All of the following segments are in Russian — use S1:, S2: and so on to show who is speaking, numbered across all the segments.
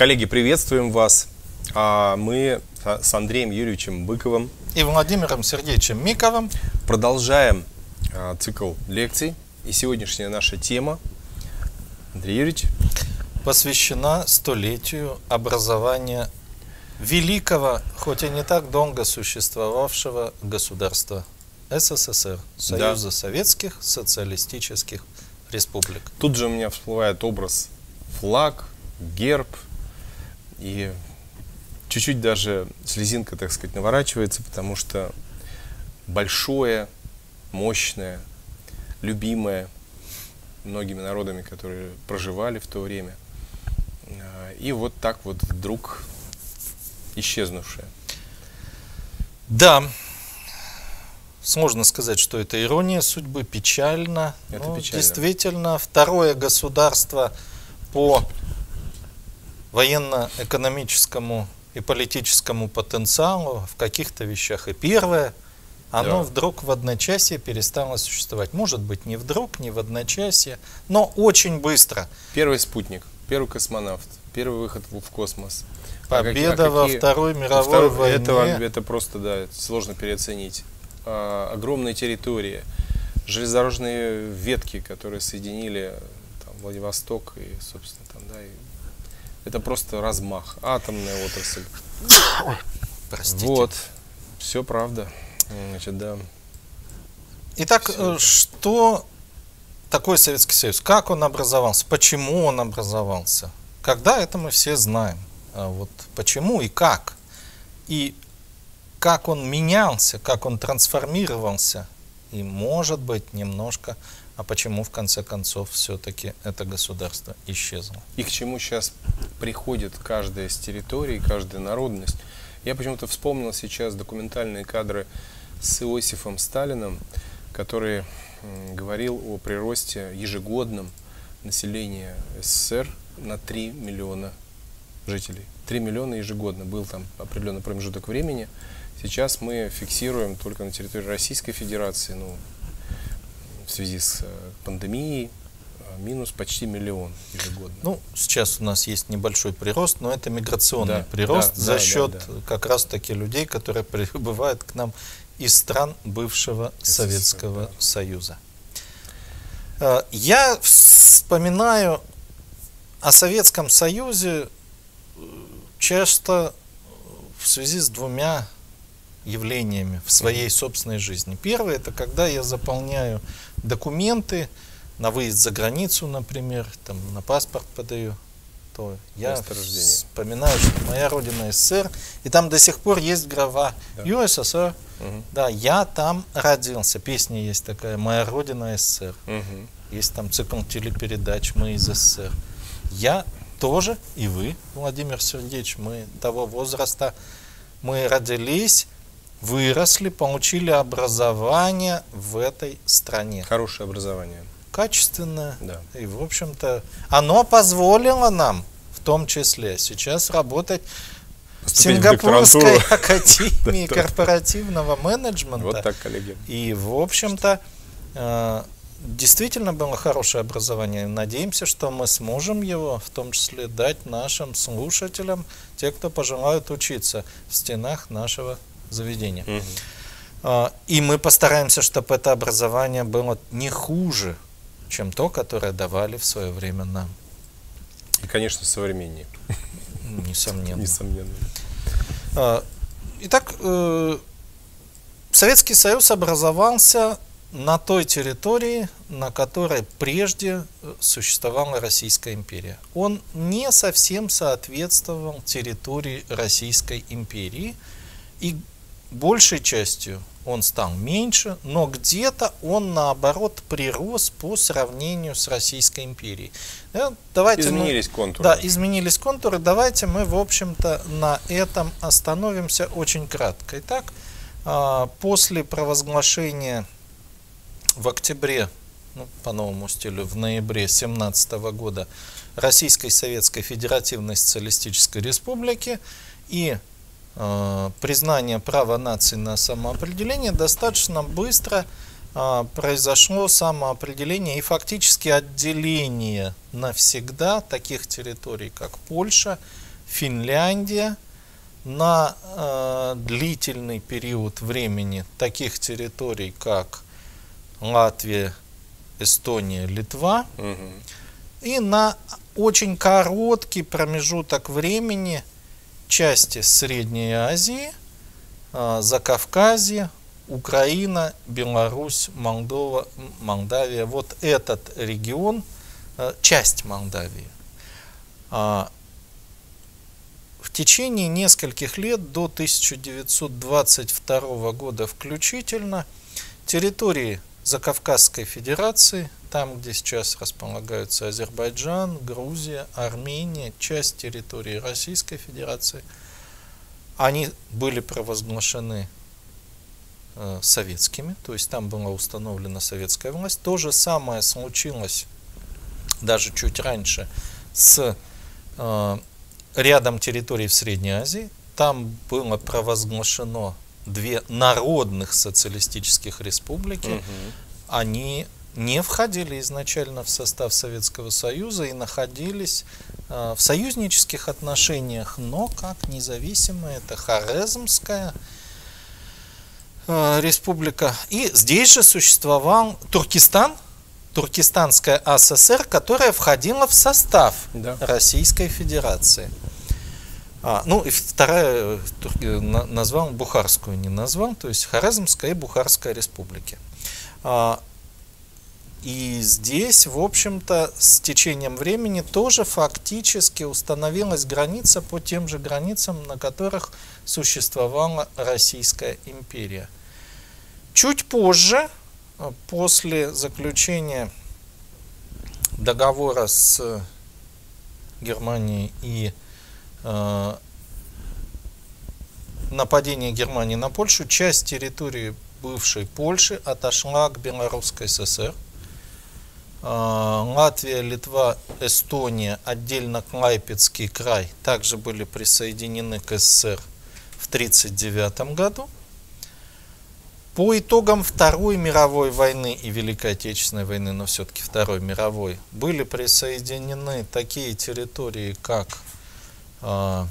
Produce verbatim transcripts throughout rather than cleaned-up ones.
S1: Коллеги, приветствуем вас. А мы с Андреем Юрьевичем Быковым
S2: и Владимиром Сергеевичем Миковым
S1: продолжаем а, цикл лекций. И сегодняшняя наша тема, Андрей Юрьевич,
S2: посвящена столетию образования великого, хоть и не так долго существовавшего государства СССР, Союза да. Советских Социалистических Республик.
S1: Тут же у меня всплывает образ флаг, герб, и чуть-чуть даже слезинка, так сказать, наворачивается, потому что большое, мощное, любимое многими народами, которые проживали в то время, и вот так вот вдруг исчезнувшее.
S2: Да, сложно сказать, что это ирония судьбы, печально.
S1: Это
S2: но
S1: печально.
S2: Действительно, второе государство по военно-экономическому и политическому потенциалу, в каких-то вещах и первое, оно да. вдруг в одночасье перестало существовать. Может быть, не вдруг, не в одночасье, но очень быстро.
S1: Первый спутник, первый космонавт, первый выход в космос.
S2: Победа а как, а какие, во Второй мировой второй, войне.
S1: Это, это просто, да, сложно переоценить. А, огромная территория, железнодорожные ветки, которые соединили там, Владивосток и, собственно, там, да, и это просто размах, атомная отрасль.
S2: Ой, простите.
S1: Вот, все правда. Значит, да.
S2: Итак, все что такое Советский Союз? Как он образовался? Почему он образовался? Когда это мы все знаем. А вот почему и как? И как он менялся, как он трансформировался. И, может быть, немножко, а почему, в конце концов, все-таки это государство исчезло.
S1: И к чему сейчас приходит каждая из территорий, каждая народность. Я почему-то вспомнил сейчас документальные кадры с Иосифом Сталиным, который говорил о приросте ежегодном населения СССР на три миллиона жителей. три миллиона ежегодно. Был там определенный промежуток времени. Сейчас мы фиксируем только на территории Российской Федерации, ну, в связи с пандемией, минус почти миллион ежегодно.
S2: Ну, сейчас у нас есть небольшой прирост, но это миграционный
S1: да,
S2: прирост
S1: да,
S2: за
S1: да,
S2: счет
S1: да, да.
S2: как раз-таки людей, которые прибывают к нам из стран бывшего СССР, Советского да. Союза. Я вспоминаю о Советском Союзе часто в связи с двумя явлениями в своей собственной жизни. Первое, это когда я заполняю документы на выезд за границу, например, там, на паспорт подаю, то я вспоминаю, что моя родина СССР, и там до сих пор есть графа да. ю эс эс ар. Угу. Да, я там родился. Песня есть такая «Моя родина СССР». Угу. Есть там цикл телепередач «Мы из СССР». Я тоже, и вы, Владимир Сергеевич, мы того возраста, мы родились, выросли, получили образование в этой стране.
S1: Хорошее образование.
S2: Качественное.
S1: Да. И,
S2: в общем-то, оно позволило нам, в том числе, сейчас работать поступить в Сингапурской в академии корпоративного менеджмента.
S1: Вот так, коллеги.
S2: И, в общем-то, действительно было хорошее образование. Надеемся, что мы сможем его, в том числе, дать нашим слушателям, те, кто пожелают учиться в стенах нашего заведения. Угу. И мы постараемся, чтобы это образование было не хуже, чем то, которое давали в свое время нам.
S1: И, конечно, современнее.
S2: Несомненно.
S1: Несомненно.
S2: Итак, Советский Союз образовался на той территории, на которой прежде существовала Российская империя. Он не совсем соответствовал территории Российской империи, и большей частью он стал меньше, но где-то он, наоборот, прирос по сравнению с Российской империей. Давайте
S1: изменились
S2: мы,
S1: контуры.
S2: Да, изменились контуры. Давайте мы, в общем-то, на этом остановимся очень кратко. Итак, после провозглашения в октябре, ну, по новому стилю, в ноябре семнадцатого года Российской Советской Федеративной Социалистической Республики и э, признание права наций на самоопределение, достаточно быстро э, произошло самоопределение и фактически отделение навсегда таких территорий, как Польша, Финляндия. На э, длительный период времени таких территорий, как Латвия, Эстония, Литва.
S1: Угу.
S2: И на очень короткий промежуток времени части Средней Азии, э, Закавказье, Украина, Беларусь, Молдова, Молдавия. Вот этот регион, э, часть Молдавии. Э, В течение нескольких лет, до тысяча девятьсот двадцать второго года включительно, территории Закавказской Федерации, там, где сейчас располагаются Азербайджан, Грузия, Армения, часть территории Российской Федерации, они были провозглашены э, советскими, то есть там была установлена советская власть. То же самое случилось даже чуть раньше с э, рядом территорий в Средней Азии. Там было провозглашено две народных социалистических республики. Угу. Они не входили изначально в состав Советского Союза и находились э, в союзнических отношениях, но как независимые. Это Хорезмская э, республика. И здесь же существовал Туркестан, Туркестанская АССР, которая входила в состав да. Российской Федерации. А, ну и вторая назвал, Бухарскую не назвал, то есть Хорезмская и Бухарская республики. А, и здесь, в общем-то, с течением времени тоже фактически установилась граница по тем же границам, на которых существовала Российская империя. Чуть позже, после заключения договора с Германией и э, нападения Германии на Польшу, часть территории бывшей Польши отошла к Белорусской ССР. Э, Латвия, Литва, Эстония, отдельно Клайпедский край также были присоединены к СССР в тысяча девятьсот тридцать девятом году. По итогам Второй мировой войны и Великой Отечественной войны, но все-таки Второй мировой, были присоединены такие территории, как э,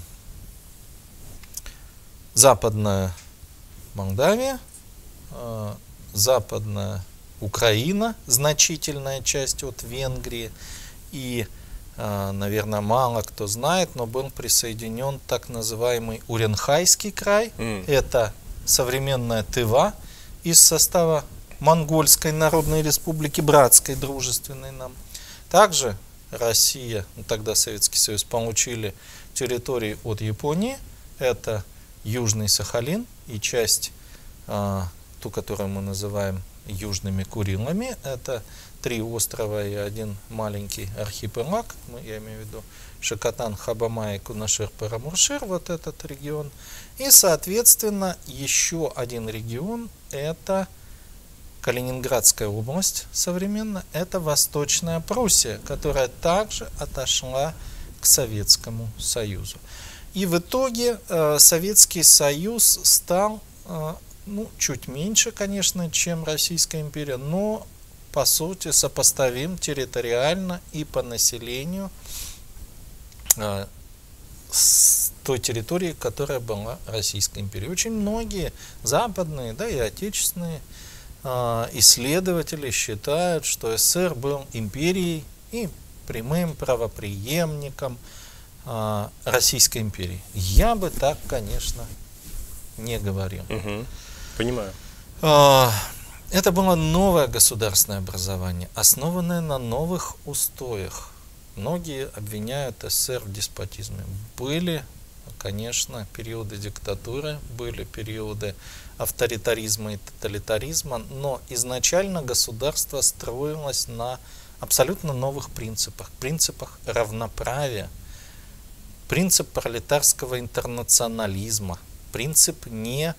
S2: Западная Молдавия, э, Западная Украина, значительная часть от Венгрии, и, э, наверное, мало кто знает, но был присоединен так называемый Уренхайский край, mm. это современная Тыва, из состава Монгольской Народной Республики, братской, дружественной нам. Также Россия, ну, тогда Советский Союз, получили территории от Японии. Это Южный Сахалин и часть, а, ту, которую мы называем Южными Курилами. Это три острова и один маленький архипелаг. Я имею в виду Шакатан, Хабамай, Кунашир, Парамуршир, вот этот регион. И, соответственно, еще один регион, это Калининградская область современно, это Восточная Пруссия, которая также отошла к Советскому Союзу. И в итоге э, Советский Союз стал э, ну, чуть меньше, конечно, чем Российская империя, но по сути сопоставим территориально и по населению э, с той территорией, которая была Российской империей. Очень многие западные, да и отечественные э, исследователи считают, что СССР был империей и прямым правопреемником э, Российской империи. Я бы так, конечно, не говорил.
S1: Угу. Понимаю.
S2: Э, это было новое государственное образование, основанное на новых устоях. Многие обвиняют СССР в деспотизме. Были, конечно, периоды диктатуры, были периоды авторитаризма и тоталитаризма, но изначально государство строилось на абсолютно новых принципах. Принципах равноправия, принцип пролетарского интернационализма, принцип не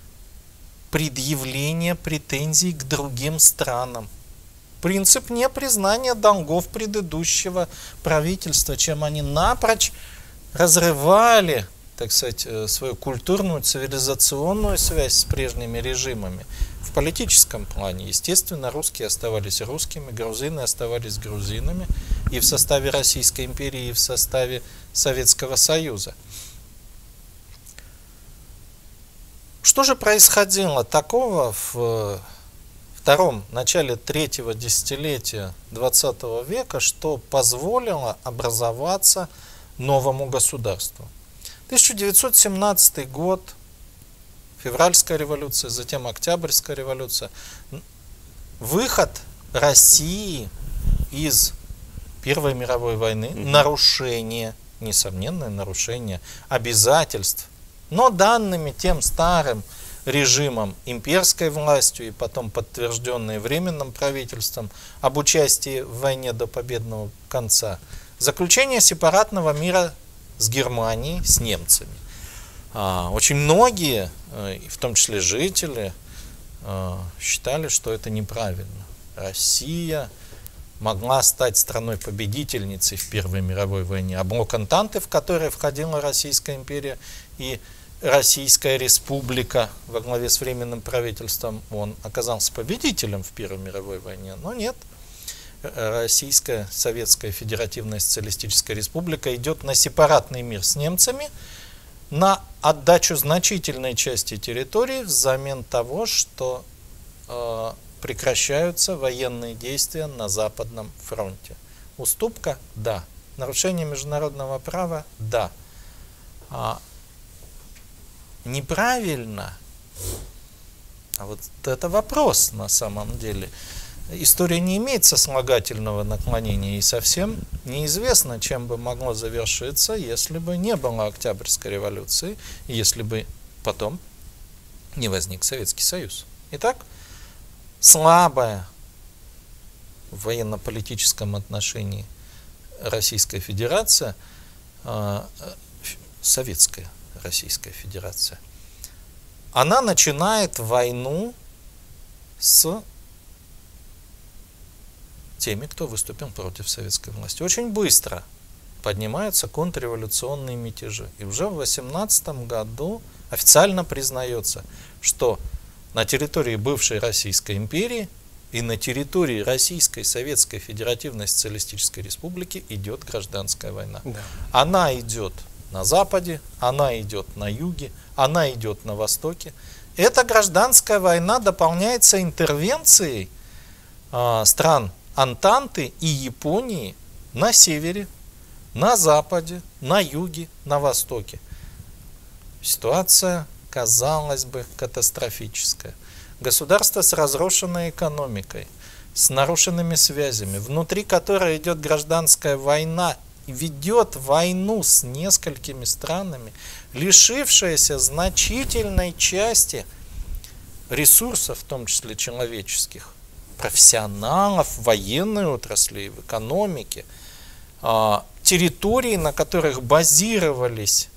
S2: предъявления претензий к другим странам. Принцип непризнания долгов предыдущего правительства, чем они напрочь разрывали, так сказать, свою культурную, цивилизационную связь с прежними режимами, В политическом плане, естественно, русские оставались русскими, грузины оставались грузинами и в составе Российской империи, и в составе Советского Союза. Что же происходило такого в втором, начале третьего десятилетия двадцатого века, что позволило образоваться новому государству? тысяча девятьсот семнадцатый год, февральская революция, затем Октябрьская революция. Выход России из Первой мировой войны, mm-hmm. нарушение, несомненное нарушение обязательств, но данными тем старым режимом, имперской властью и потом подтвержденные временным правительством об участии в войне до победного конца, заключение сепаратного мира с Германией, с немцами. Очень многие, в том числе жители, считали, что это неправильно. Россия могла стать страной-победительницей в Первой мировой войне, а блок Антанты, в который входила Российская империя и Российская республика во главе с временным правительством, он оказался победителем в Первой мировой войне, но нет. Российская Советская Федеративная Социалистическая Республика идет на сепаратный мир с немцами, на отдачу значительной части территории взамен того, что э, прекращаются военные действия на Западном фронте. Уступка? Да. Нарушение международного права? Да. А, неправильно? А вот это вопрос на самом деле. История не имеет сослагательного наклонения, и совсем неизвестно, чем бы могло завершиться, если бы не было Октябрьской революции, и если бы потом не возник Советский Союз. Итак, слабая в военно-политическом отношении Российская Федерация, э, Советская Российская Федерация, она начинает войну с теми, кто выступил против советской власти. Очень быстро поднимаются контрреволюционные мятежи. И уже в восемнадцатом году официально признается, что на территории бывшей Российской империи и на территории Российской Советской Федеративной Социалистической Республики идет гражданская война. Да. Она идет на западе, она идет на юге, она идет на востоке. Эта гражданская война дополняется интервенцией э, стран Антанты и Японии на севере, на западе, на юге, на востоке. Ситуация, казалось бы, катастрофическая. Государство с разрушенной экономикой, с нарушенными связями, внутри которой идет гражданская война, ведет войну с несколькими странами, лишившаяся значительной части ресурсов, в том числе человеческих, профессионалов в военной отрасли, в экономике, территории, на которых базировались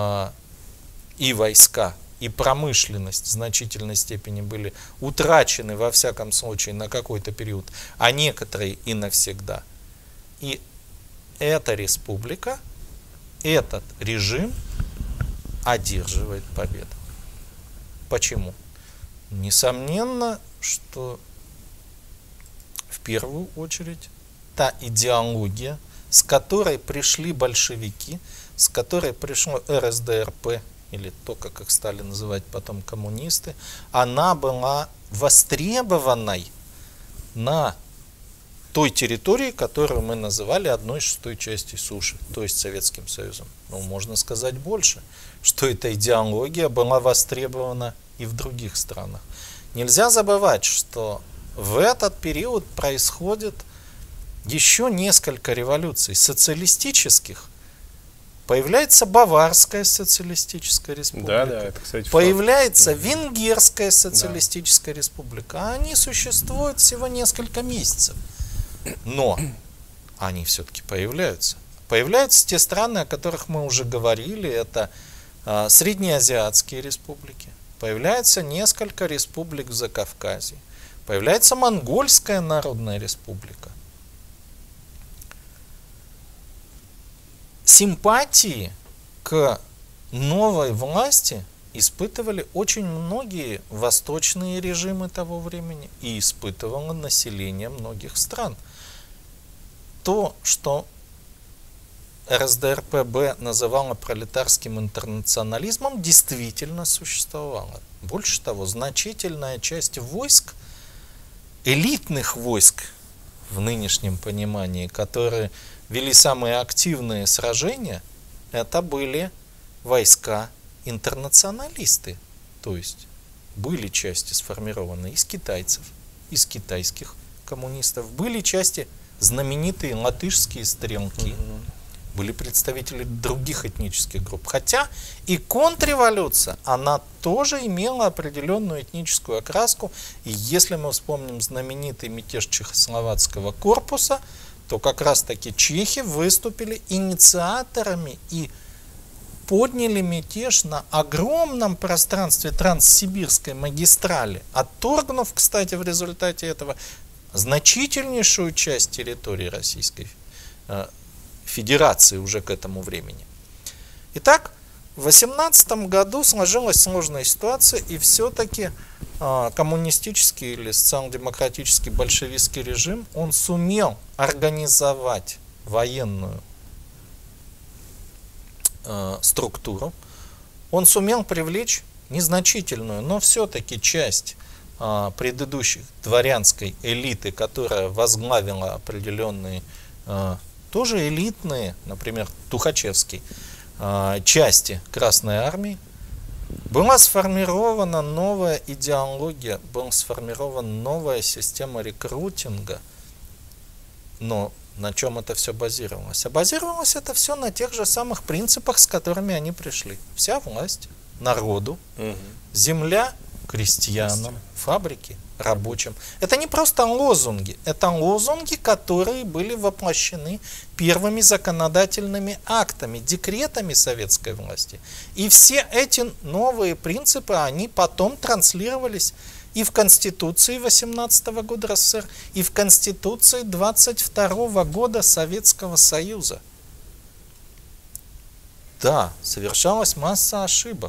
S2: и войска, и промышленность в значительной степени были утрачены, во всяком случае, на какой-то период, а некоторые и навсегда. И эта республика, этот режим одерживает победу. Почему? Несомненно, что в первую очередь та идеология, с которой пришли большевики, с которой пришло эр эс дэ эр пэ, или то, как их стали называть потом коммунисты, она была востребованной на той территории, которую мы называли одной шестой части суши, то есть Советским Союзом. Ну, можно сказать больше, что эта идеология была востребована и в других странах. Нельзя забывать, что в этот период происходит еще несколько революций социалистических. Появляется Баварская социалистическая республика. Да, да, это, кстати, появляется факт. Венгерская социалистическая да. республика. Они существуют всего несколько месяцев. Но они все-таки появляются. Появляются те страны, о которых мы уже говорили. Это а, среднеазиатские республики. Появляется несколько республик в Закавказье. Появляется Монгольская Народная Республика. Симпатии к новой власти испытывали очень многие восточные режимы того времени и испытывало население многих стран. То, что эр эс дэ эр пэ бэ называла пролетарским интернационализмом, действительно существовало. Больше того, значительная часть войск, элитных войск в нынешнем понимании, которые вели самые активные сражения, это были войска интернационалисты. То есть были части сформированы из китайцев, из китайских коммунистов, были части знаменитые латышские стрелки, mm-hmm. были представители других этнических групп. Хотя и контрреволюция, она тоже имела определенную этническую окраску. И если мы вспомним знаменитый мятеж чехословацкого корпуса, то как раз таки чехи выступили инициаторами и подняли мятеж на огромном пространстве Транссибирской магистрали, отторгнув, кстати, в результате этого значительнейшую часть территории Российской э, Федерации уже к этому времени. Итак, в восемнадцатом году сложилась сложная ситуация, и все-таки э, коммунистический или социал-демократический большевистский режим, он сумел организовать военную э, структуру, он сумел привлечь незначительную, но все-таки часть э, предыдущих дворянской элиты, которая возглавила определенные э, тоже элитные, например, Тухачевский, части Красной Армии. Была сформирована новая идеология, была сформирована новая система рекрутинга. Но на чем это все базировалось? А базировалось это все на тех же самых принципах, с которыми они пришли. Вся власть народу, угу. земля крестьянам, фабрики рабочим. Это не просто лозунги, это лозунги, которые были воплощены первыми законодательными актами, декретами советской власти. И все эти новые принципы, они потом транслировались и в Конституции восемнадцатого года эр эс эс эр, и в Конституции двадцать второго года Советского Союза. Да, совершалась масса ошибок.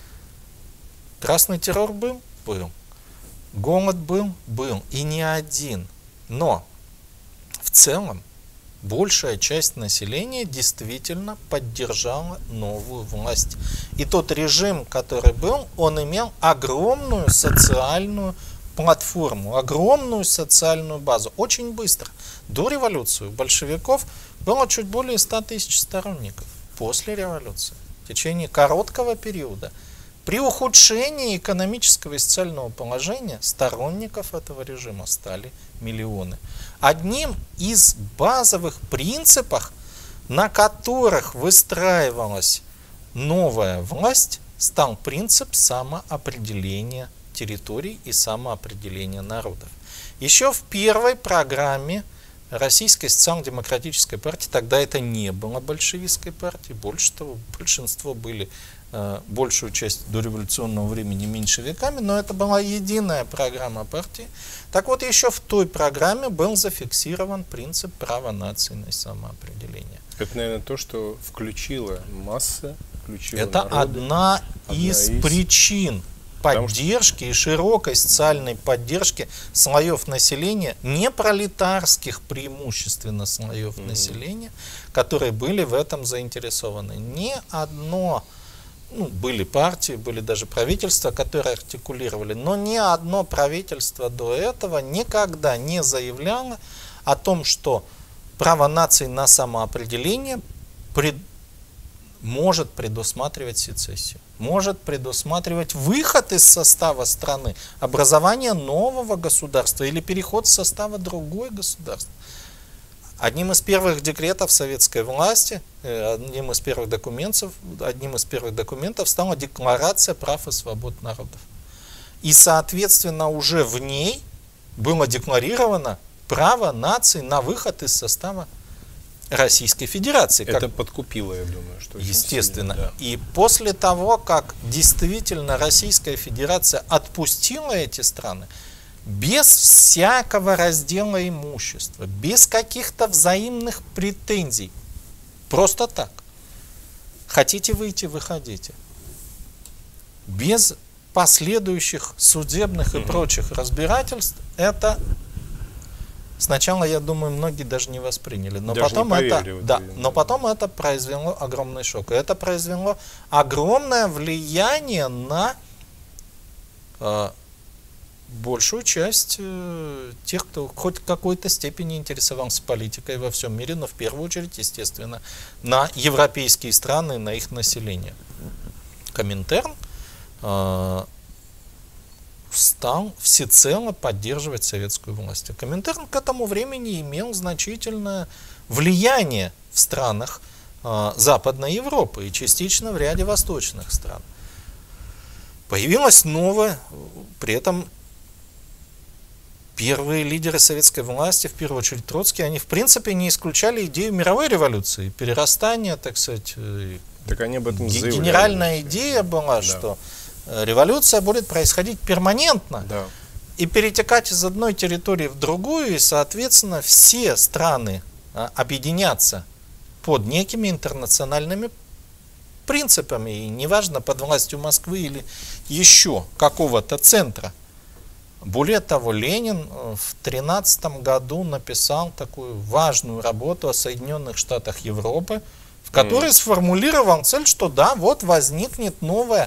S2: Красный террор был? Был. Голод был? Был. И не один. Но в целом большая часть населения действительно поддержала новую власть. И тот режим, который был, он имел огромную социальную платформу, огромную социальную базу. Очень быстро. До революции у большевиков было чуть более ста тысяч сторонников. После революции, в течение короткого периода, при ухудшении экономического и социального положения сторонников этого режима стали миллионы. Одним из базовых принципов, на которых выстраивалась новая власть, стал принцип самоопределения территорий и самоопределения народов. Еще в первой программе Российской социал-демократической партии, тогда это не было большевистской партией, больше того, большинство были большую часть дореволюционного времени меньшевиками, но это была единая программа партии. Так вот, еще в той программе был зафиксирован принцип права нации на самоопределение.
S1: Это, наверное, то, что включило массы, включило
S2: Это
S1: народы,
S2: одна, одна из, из причин поддержки
S1: что...
S2: и широкой социальной поддержки слоев населения, не пролетарских преимущественно слоев mm-hmm. населения, которые были в этом заинтересованы. Ни одно Ну, были партии, были даже правительства, которые артикулировали, но ни одно правительство до этого никогда не заявляло о том, что право нации на самоопределение пред... может предусматривать сецессию, может предусматривать выход из состава страны, образование нового государства или переход в состава другой государства. Одним из первых декретов советской власти, одним из первых документов, одним из первых документов стала Декларация прав и свобод народов. И, соответственно, уже в ней было декларировано право наций на выход из состава Российской Федерации.
S1: Это как... подкупило, я думаю, что
S2: естественно.
S1: Сильно, да.
S2: И после того, как действительно Российская Федерация отпустила эти страны, без всякого раздела имущества, без каких-то взаимных претензий, просто так. Хотите выйти, выходите. без последующих судебных и
S1: Мгм.
S2: прочих разбирательств, это сначала, я думаю, многие даже не восприняли. Но
S1: Даже
S2: потом
S1: не
S2: это,
S1: поверили в
S2: да,
S1: это,
S2: но
S1: да.
S2: потом это произвело огромный шок. И это произвело огромное влияние на э, большую часть э, тех, кто хоть в какой-то степени интересовался политикой во всем мире, но в первую очередь, естественно, на европейские страны, на их население. Коминтерн э, стал всецело поддерживать советскую власть. А Коминтерн к этому времени имел значительное влияние в странах э, Западной Европы и частично в ряде восточных стран. Появилась новая, при этом первые лидеры советской власти, в первую очередь Троцкий, они в принципе не исключали идею мировой революции, перерастания, так сказать.
S1: Так они об этом заявляли.
S2: Генеральная идея была,
S1: Да.
S2: что революция будет происходить перманентно
S1: Да.
S2: и перетекать из одной территории в другую, и, соответственно, все страны а, объединятся под некими интернациональными принципами, и неважно, под властью Москвы или еще какого-то центра. Более того, Ленин в тринадцатом году написал такую важную работу о Соединенных Штатах Европы, в которой mm. сформулировал цель, что да, вот возникнет новая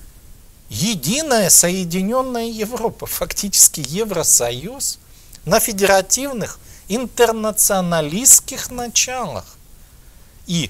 S2: единая соединенная Европа, фактически Евросоюз, на федеративных интернационалистских началах. И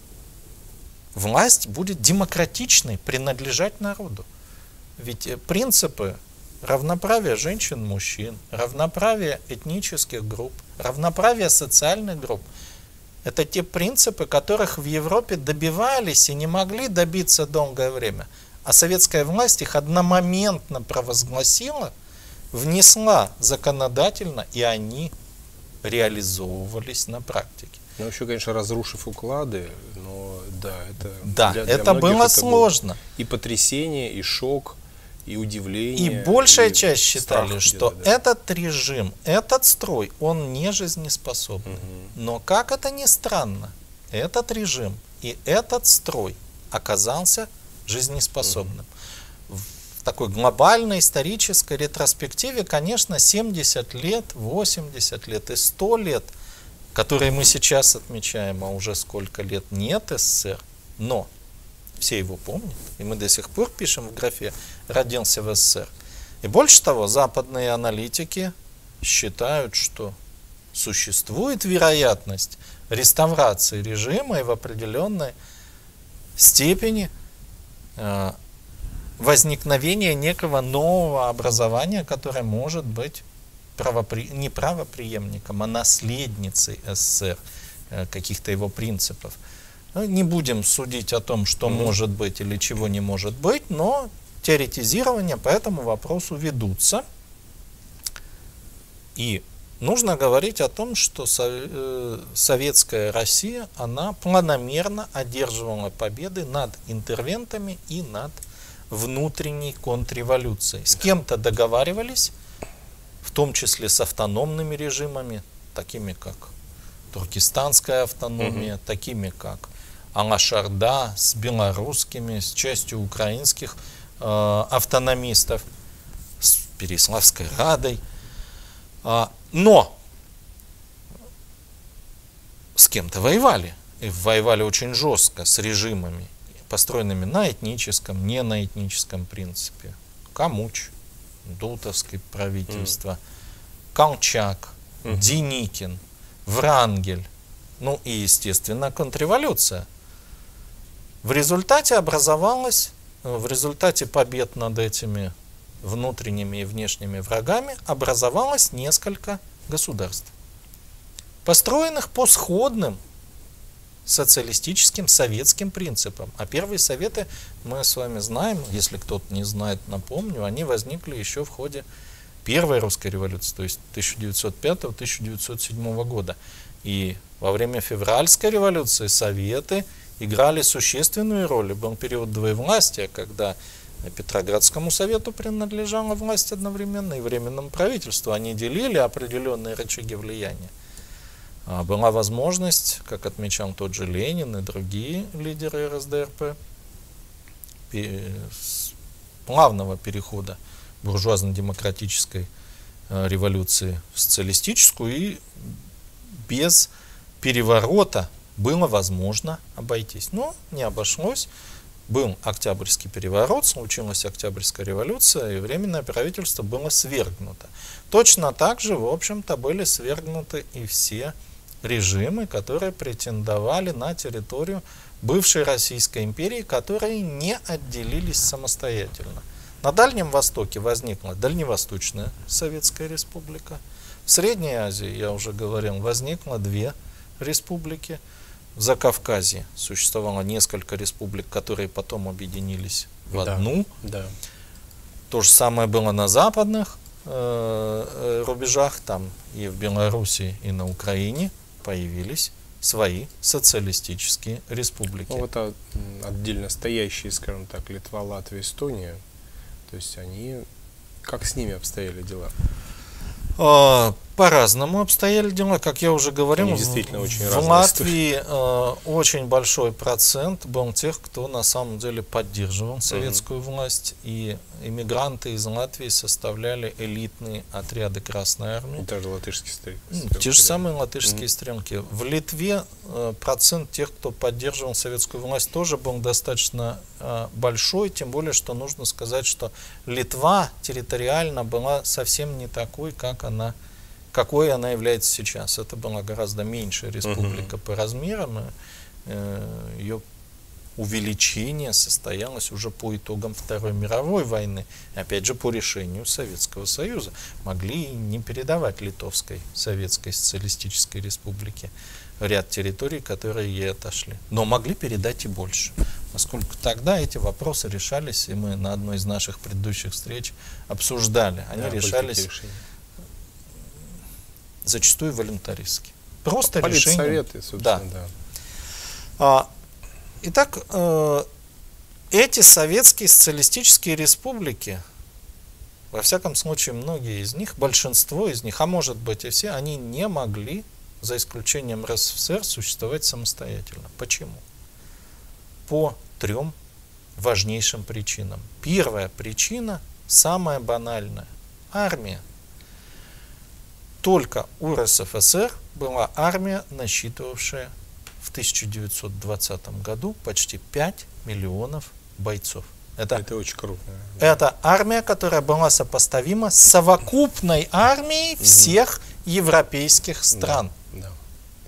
S2: власть будет демократичной, принадлежать народу. Ведь принципы равноправия женщин, мужчин, равноправия этнических групп, равноправия социальных групп — это те принципы, которых в Европе добивались и не могли добиться долгое время. А советская власть их одномоментно провозгласила, внесла законодательно, и они реализовывались на практике.
S1: Ну, еще, конечно, разрушив уклады, но да, это...
S2: Да,
S1: для, для
S2: это было
S1: это
S2: сложно.
S1: Было и потрясение, и шок, и удивление.
S2: И большая
S1: и
S2: часть считали, что
S1: да.
S2: этот режим, этот строй, он не жизнеспособный. Угу. Но как это ни странно, этот режим и этот строй оказался жизнеспособным. Угу. В такой глобальной исторической ретроспективе, конечно, семьдесят лет, восемьдесят лет и сто лет, которые мы сейчас отмечаем, а уже сколько лет нет СССР, но все его помнят, и мы до сих пор пишем в графе «родился в СССР». И больше того, западные аналитики считают, что существует вероятность реставрации режима и в определенной степени э, возникновения некого нового образования, которое может быть правопри... не правопреемником, а наследницей СССР, э, каких-то его принципов. Не будем судить о том, что mm-hmm. может быть или чего не может быть, но теоретизирования по этому вопросу ведутся. И нужно говорить о том, что советская Россия, она планомерно одерживала победы над интервентами и над внутренней контрреволюцией. С кем-то договаривались, в том числе с автономными режимами, такими как туркестанская автономия, mm-hmm. такими как Алаш-Орда, с белорусскими, с частью украинских э, автономистов, с Переяславской Радой. А, но с кем-то воевали. И воевали очень жестко с режимами, построенными на этническом, не на этническом принципе. Камуч, Дутовское правительство, mm. Колчак, mm. Деникин, Врангель, ну и, естественно, контрреволюция. В результате образовалось, в результате побед над этими внутренними и внешними врагами образовалось несколько государств, построенных по сходным социалистическим советским принципам. А первые советы, мы с вами знаем, если кто-то не знает, напомню, они возникли еще в ходе Первой русской революции, то есть тысяча девятьсот пятого — тысяча девятьсот седьмого года. И во время февральской революции советы играли существенную роль. Был период двоевластия, когда Петроградскому совету принадлежала власть одновременно и временному правительству. Они делили определенные рычаги влияния. А была возможность, как отмечал тот же Ленин и другие лидеры РСДРП, плавного перехода буржуазно-демократической э, революции в социалистическую, и без переворота было возможно обойтись. Но не обошлось. Был Октябрьский переворот, случилась Октябрьская революция, и Временное правительство было свергнуто. Точно так же, в общем-то, были свергнуты и все режимы, которые претендовали на территорию бывшей Российской империи, которые не отделились самостоятельно. На Дальнем Востоке возникла Дальневосточная Советская Республика. В Средней Азии, я уже говорил, возникло две республики. В Закавказье существовало несколько республик, которые потом объединились в одну.
S1: Да, да.
S2: То же самое было на западных э, рубежах, там и в Беларуси, и на Украине появились свои социалистические республики.
S1: Ну, вот а, отдельно стоящие, скажем так, Литва, Латвия, Эстония, то есть они, как с ними обстояли дела?
S2: Э, По-разному обстояли дела, как я уже говорил.
S1: Они действительно очень
S2: в
S1: разные
S2: Латвии э, очень большой процент был тех, кто на самом деле поддерживал советскую mm-hmm. власть, и иммигранты из Латвии составляли элитные отряды Красной Армии.
S1: Даже латышские стрелки.
S2: Mm, те же самые латышские mm-hmm. стрелки. В Литве э, процент тех, кто поддерживал советскую власть, тоже был достаточно э, большой, тем более, что нужно сказать, что Литва территориально была совсем не такой, как она какой она является сейчас. Это была гораздо меньшая республика uh-huh. по размерам. Э, ее увеличение состоялось уже по итогам Второй мировой войны. И опять же, по решению Советского Союза. Могли и не передавать Литовской Советской Социалистической Республике ряд территорий, которые ей отошли. Но могли передать и больше. Поскольку тогда эти вопросы решались, и мы на одной из наших предыдущих встреч обсуждали. Они да, решались зачастую волюнтаристски. Просто решение.
S1: Политсоветы, собственно,
S2: да.
S1: да.
S2: А, итак, э, эти советские социалистические республики, во всяком случае, многие из них, большинство из них, а может быть и все, они не могли, за исключением РСФСР, существовать самостоятельно. Почему? По трем важнейшим причинам. Первая причина, самая банальная. Армия. Только у РСФСР была армия, насчитывавшая в тысяча девятьсот двадцатом году почти пять миллионов бойцов. Это,
S1: это очень круто.
S2: Это армия, которая была сопоставима с совокупной армией угу. всех европейских стран.
S1: Да, да.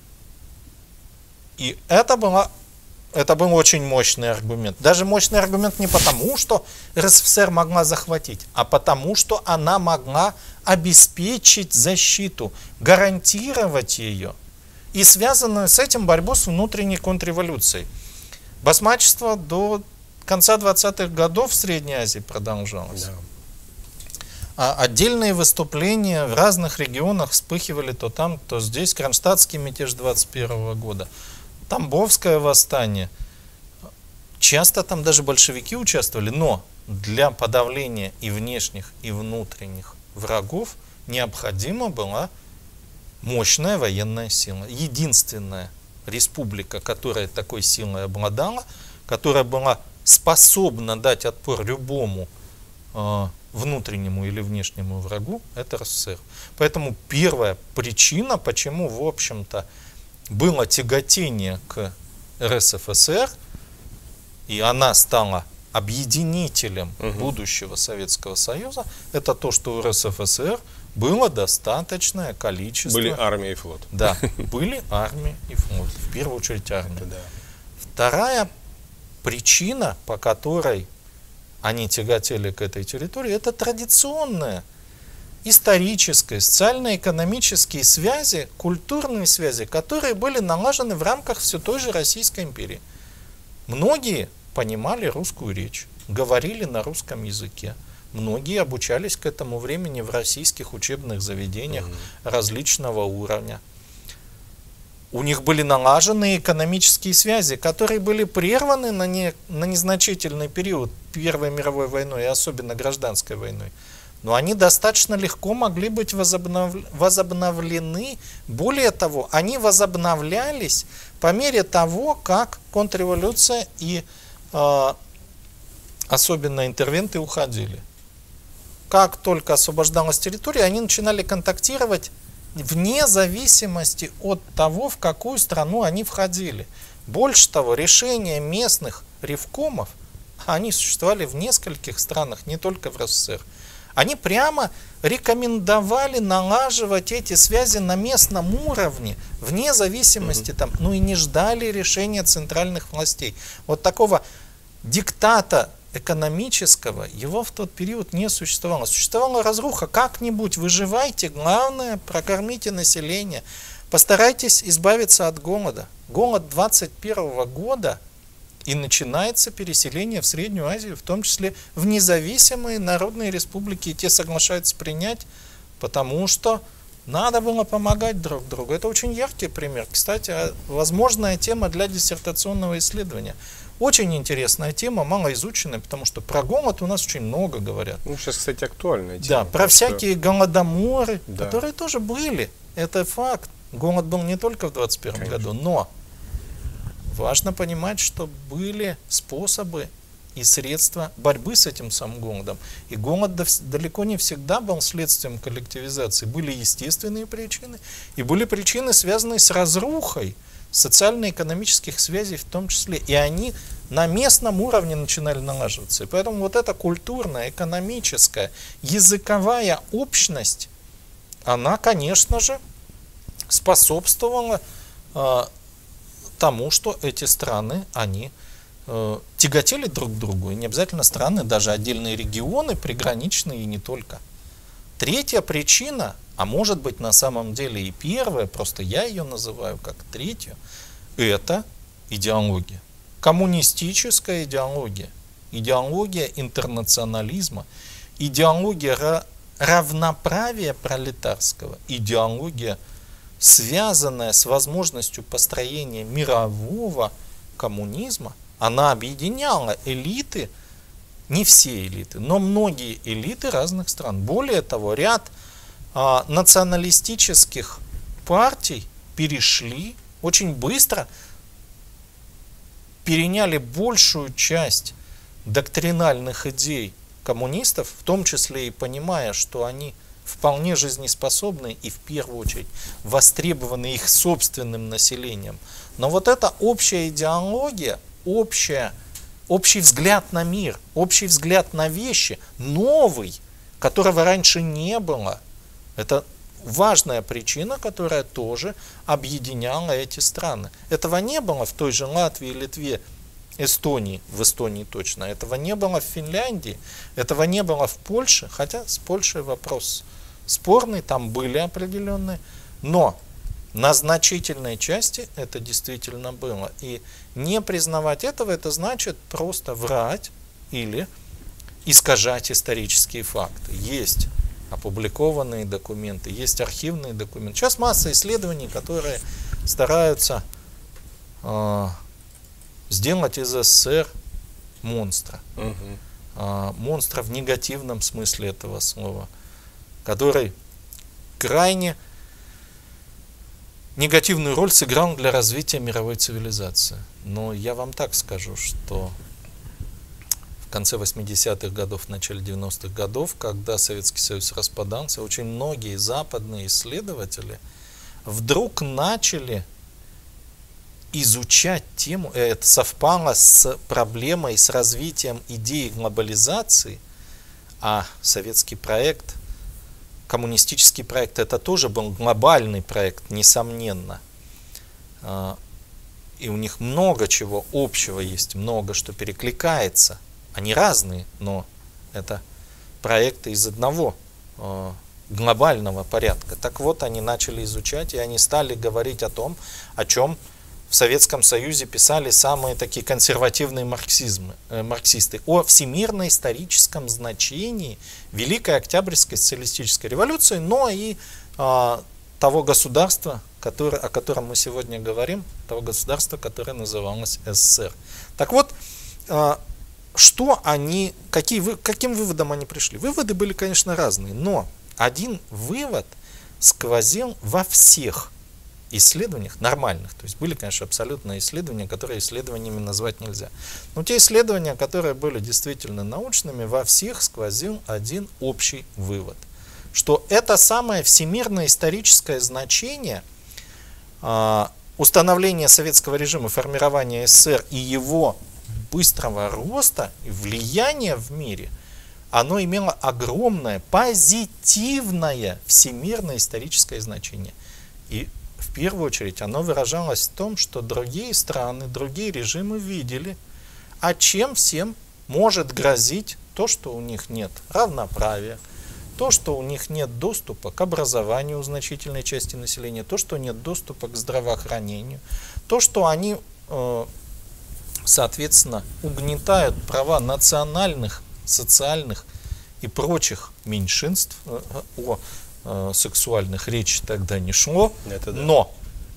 S2: И это была Это был очень мощный аргумент. Даже мощный аргумент не потому, что РСФСР могла захватить, а потому, что она могла обеспечить защиту, гарантировать ее. И связанную с этим борьбу с внутренней контрреволюцией. Басмачество до конца двадцатых годов в Средней Азии продолжалось. Да. А отдельные выступления в разных регионах вспыхивали то там, то здесь. Кронштадтский мятеж двадцать первого года. Тамбовское восстание. Часто там даже большевики участвовали, но для подавления и внешних, и внутренних врагов необходима была мощная военная сила. Единственная республика, которая такой силой обладала, которая была способна дать отпор любому э, внутреннему или внешнему врагу, это РСФСР. Поэтому первая причина, почему, в общем-то, было тяготение к РСФСР, и она стала объединителем угу. будущего Советского Союза, это то, что у РСФСР было достаточное количество...
S1: Были армия и флот.
S2: Да, были армия и флот. В первую очередь армия.
S1: Да.
S2: Вторая причина, по которой они тяготели к этой территории, это традиционная исторические, социально-экономические связи, культурные связи, которые были налажены в рамках все той же Российской империи. Многие понимали русскую речь, говорили на русском языке. Многие обучались к этому времени в российских учебных заведениях mm-hmm. различного уровня. У них были налажены экономические связи, которые были прерваны на, не, на незначительный период Первой мировой войной и особенно Гражданской войной. Но они достаточно легко могли быть возобнов... возобновлены. Более того, они возобновлялись по мере того, как контрреволюция и э, особенно интервенты, уходили. Как только освобождалась территория, они начинали контактировать вне зависимости от того, в какую страну они входили. Больше того, решения местных ревкомов, они существовали в нескольких странах, не только в РСФСР. Они прямо рекомендовали налаживать эти связи на местном уровне, вне зависимости, там, ну и не ждали решения центральных властей. Вот такого диктата экономического, его в тот период не существовало. Существовала разруха, как-нибудь выживайте, главное, прокормите население, постарайтесь избавиться от голода. Голод двадцать первого года, и начинается переселение в Среднюю Азию, в том числе в независимые народные республики, и те соглашаются принять, потому что надо было помогать друг другу. Это очень яркий пример. Кстати, возможная тема для диссертационного исследования. Очень интересная тема, мало изученная, потому что про голод у нас очень много говорят.
S1: Ну, сейчас, кстати, актуальная тема.
S2: Да, про всякие голодоморы,
S1: да.
S2: которые тоже были. Это факт. Голод был не только в двадцать первом году, но важно понимать, что были способы и средства борьбы с этим самым голодом. И голод далеко не всегда был следствием коллективизации. Были естественные причины, и были причины, связанные с разрухой социально-экономических связей в том числе. И они на местном уровне начинали налаживаться. И поэтому вот эта культурная, экономическая, языковая общность, она, конечно же, способствовала э, тому, что эти страны, они э, тяготели друг к другу. И не обязательно страны, даже отдельные регионы, приграничные и не только. Третья причина, а может быть на самом деле и первая, просто я ее называю как третью, это идеология. Коммунистическая идеология, идеология интернационализма, идеология равноправия пролетарского, идеология, связанная с возможностью построения мирового коммунизма, она объединяла элиты, не все элиты, но многие элиты разных стран. Более того, ряд а, националистических партий перешли очень быстро, переняли большую часть доктринальных идей коммунистов, в том числе и понимая, что они вполне жизнеспособны и в первую очередь востребованы их собственным населением. Но вот эта общая идеология, общая, общий взгляд на мир, общий взгляд на вещи, новый, которого раньше не было, это важная причина, которая тоже объединяла эти страны. Этого не было в той же Латвии, Литве, Эстонии, в Эстонии точно, этого не было в Финляндии, этого не было в Польше, хотя с Польшей вопрос спорный, там были определенные, но на значительной части это действительно было. И не признавать этого, это значит просто врать или искажать исторические факты. Есть опубликованные документы, есть архивные документы. Сейчас масса исследований, которые стараются э, сделать из СССР монстра.
S1: Угу.
S2: Э, монстра в негативном смысле этого слова, который крайне негативную роль сыграл для развития мировой цивилизации. Но я вам так скажу, что в конце восьмидесятых годов, в начале девяностых годов, когда Советский Союз распадался, очень многие западные исследователи вдруг начали изучать тему, это совпало с проблемой, с развитием идеи глобализации, а советский проект, коммунистический проект, это тоже был глобальный проект, несомненно. И у них много чего общего есть, много что перекликается. Они разные, но это проекты из одного э, глобального порядка. Так вот, они начали изучать, и они стали говорить о том, о чем в Советском Союзе писали самые такие консервативные марксизмы, э, марксисты, о всемирно-историческом значении Великой Октябрьской социалистической революции, но и э, того государства, который, о котором мы сегодня говорим, того государства, которое называлось СССР. Так вот, э, что они, какие, каким выводом они пришли? Выводы были, конечно, разные, но один вывод сквозил во всех исследованиях нормальных, то есть были, конечно, абсолютно исследования, которые исследованиями назвать нельзя, но те исследования, которые были действительно научными, во всех сквозил один общий вывод, что это самое всемирное историческое значение а, установления советского режима, формирования СССР и его быстрого роста и влияния в мире, оно имело огромное позитивное всемирное историческое значение. И в первую очередь оно выражалось в том, что другие страны, другие режимы видели, а чем всем может грозить то, что у них нет равноправия, то, что у них нет доступа к образованию у значительной части населения, то, что нет доступа к здравоохранению, то, что они, соответственно, угнетают права национальных, социальных и прочих меньшинств. О э, сексуальных речи тогда не шло,
S1: Это да.
S2: Но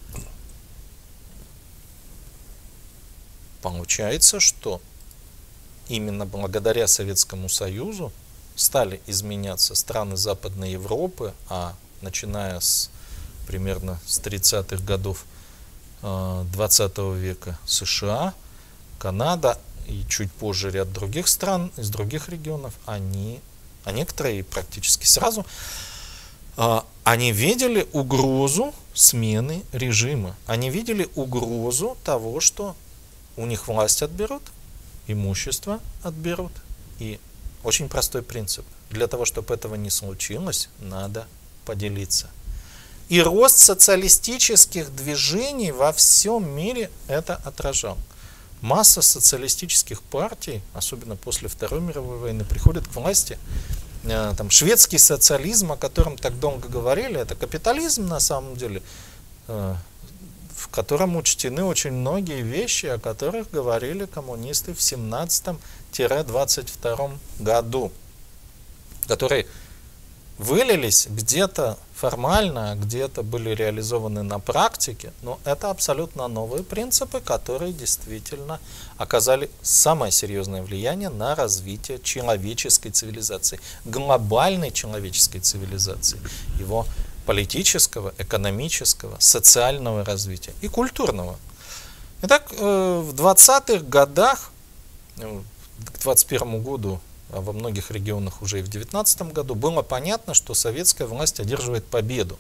S2: получается, что именно благодаря Советскому Союзу стали изменяться страны Западной Европы, а начиная с примерно с тридцатых годов э, двадцатого века США, Канада и чуть позже ряд других стран из других регионов, они, а некоторые практически сразу, а, они видели угрозу смены режима. Они видели угрозу того, что у них власть отберут, имущество отберут. И очень простой принцип. Для того, чтобы этого не случилось, надо поделиться. И рост социалистических движений во всем мире это отражал. Масса социалистических партий, особенно после Второй мировой войны, приходит к власти. Там, шведский социализм, о котором так долго говорили, это капитализм на самом деле, в котором учтены очень многие вещи, о которых говорили коммунисты в семнадцатом — двадцать втором году, которые вылились где-то формально, где-то были реализованы на практике, но это абсолютно новые принципы, которые действительно оказали самое серьезное влияние на развитие человеческой цивилизации, глобальной человеческой цивилизации, его политического, экономического, социального развития и культурного. Итак, в двадцатых годах, к двадцать первому году, а во многих регионах уже и в девятнадцатом году, было понятно, что советская власть одерживает победу.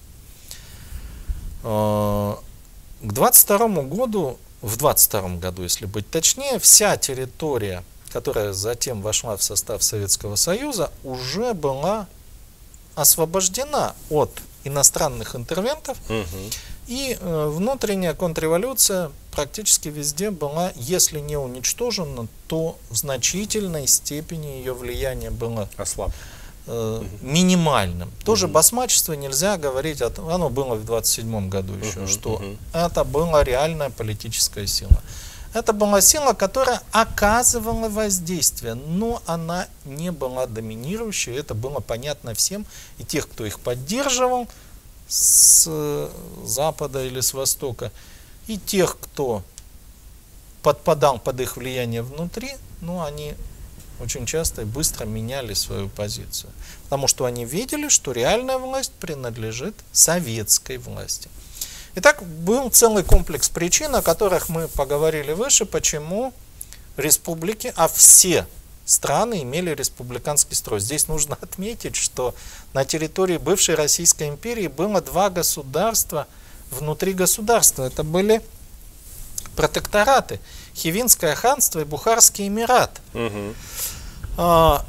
S2: К двадцать второму году, в двадцать втором году, если быть точнее, вся территория, которая затем вошла в состав Советского Союза, уже была освобождена от иностранных интервентов, угу. И внутренняя контрреволюция практически везде была, если не уничтожена, то в значительной степени ее влияние было
S1: Ослаб.
S2: э, минимальным. Угу. Тоже басмачество нельзя говорить, о, оно было в двадцать седьмом году еще, угу, что угу. Это была реальная политическая сила. Это была сила, которая оказывала воздействие, но она не была доминирующей, это было понятно всем, и тех, кто их поддерживал с запада или с востока, и тех, кто подпадал под их влияние внутри, ну, они очень часто и быстро меняли свою позицию, потому что они видели, что реальная власть принадлежит советской власти. Итак, был целый комплекс причин, о которых мы поговорили выше, почему республики, а все страны имели республиканский строй. Здесь нужно отметить, что на территории бывшей Российской империи было два государства внутри государства. Это были протектораты. Хивинское ханство и Бухарский эмират. Угу. А,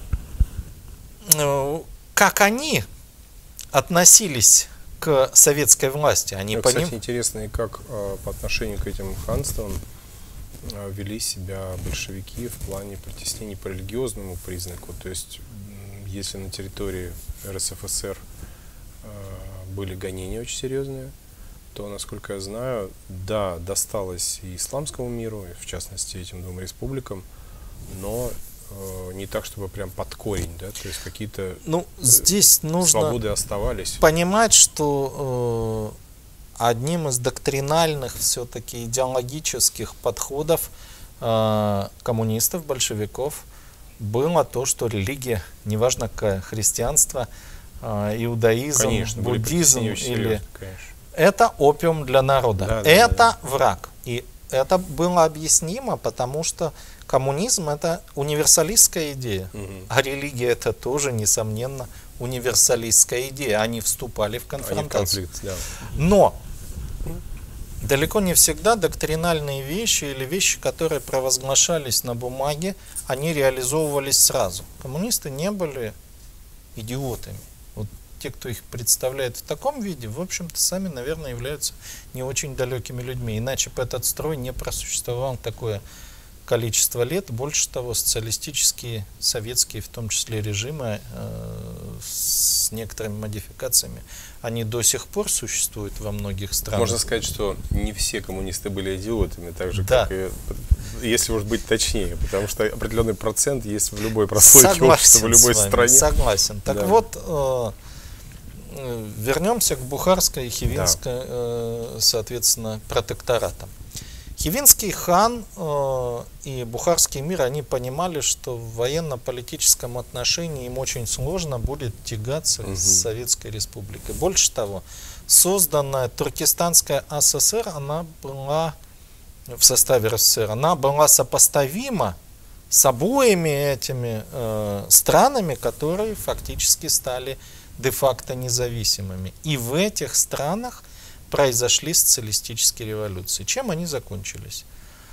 S2: как они относились к советской власти? Они
S1: ну,
S2: поним...
S1: Кстати, интересно, и как а, по отношению к этим ханствам вели себя большевики в плане притеснений по религиозному признаку. То есть, если на территории эр эс эф эс эр э, были гонения очень серьезные, то, насколько я знаю, да, досталось и исламскому миру, и в частности этим двум республикам, но э, не так, чтобы прям под корень, да, то есть какие-то
S2: ну, здесь нужно
S1: свободы оставались.
S2: Понимать, что э, одним из доктринальных, все-таки идеологических подходов э, коммунистов, большевиков было то, что религия, неважно какая, христианство, э, иудаизм,
S1: конечно,
S2: буддизм или Это опиум для народа.
S1: Да, да,
S2: это
S1: да.
S2: враг. И это было объяснимо, потому что коммунизм — это универсалистская идея.
S1: Угу.
S2: А религия — это тоже, несомненно, универсалистская идея. Они вступали в конфронтацию.
S1: Они в конфликт, да.
S2: Но далеко не всегда доктринальные вещи или вещи, которые провозглашались на бумаге, они реализовывались сразу. Коммунисты не были идиотами. Вот те, кто их представляет в таком виде, в общем-то, сами, наверное, являются не очень далекими людьми. Иначе бы этот строй не просуществовал такое количество лет. Больше того, социалистические, советские, в том числе режимы, э, с некоторыми модификациями, они до сих пор существуют во многих странах.
S1: Можно сказать, что не все коммунисты были идиотами, так же,
S2: да.
S1: как и, если уж быть точнее, потому что определенный процент есть в любой прослойке общества, в любой стране.
S2: Согласен. Так
S1: да.
S2: вот, э, вернемся к Бухарской и Хивинской, да. э, соответственно, протекторатам. Хивинский хан э, и Бухарский мир, они понимали, что в военно-политическом отношении им очень сложно будет тягаться угу. с Советской Республикой. Больше того, созданная Туркестанская ССР, она была в составе РСФСР, она была сопоставима с обоими этими э, странами, которые фактически стали де-факто независимыми. И в этих странах произошли социалистические революции. Чем они закончились?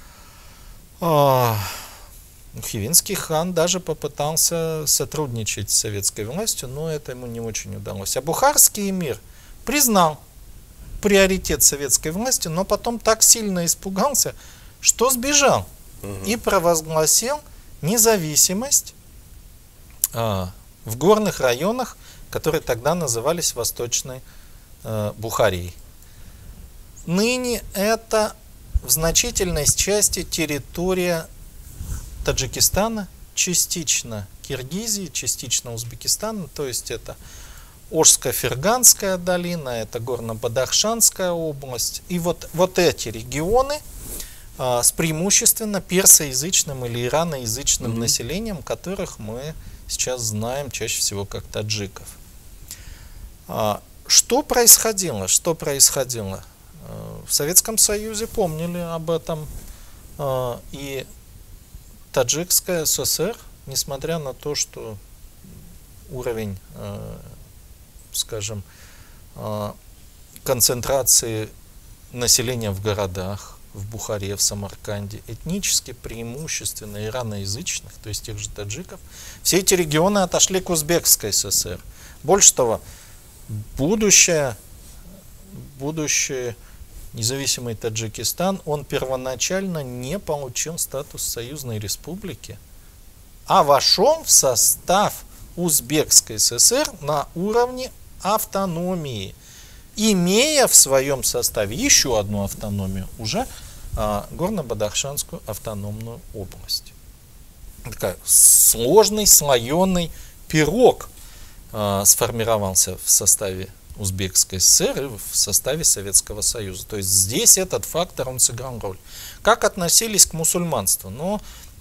S2: Хивинский хан даже попытался сотрудничать с советской властью, но это ему не очень удалось. А Бухарский эмир признал приоритет советской власти, но потом так сильно испугался, что сбежал угу. и провозгласил независимость а, в горных районах, которые тогда назывались Восточной а, Бухарией. Ныне это в значительной части территория Таджикистана, частично Киргизии, частично Узбекистана, то есть это Ошско-Ферганская долина, это Горно-Бадахшанская область. И вот, вот эти регионы а, с преимущественно персоязычным или ираноязычным mm-hmm. населением, которых мы сейчас знаем чаще всего как таджиков. А, что происходило? Что происходило? В Советском Союзе помнили об этом, и Таджикская ССР, несмотря на то, что уровень, скажем, концентрации населения в городах, в Бухаре, в Самарканде, этнически преимущественно ираноязычных, то есть тех же таджиков, все эти регионы отошли к Узбекской ССР. Больше того, будущее, будущее независимый Таджикистан, он первоначально не получил статус союзной республики, а вошел в состав Узбекской ССР на уровне автономии, имея в своем составе еще одну автономию, уже а, Горно-Бадахшанскую автономную область. Такой сложный, слоеный пирог а, сформировался в составе Узбекской ССР и в составе Советского Союза. То есть здесь этот фактор, он сыграл роль. Как относились к мусульманству? Ну,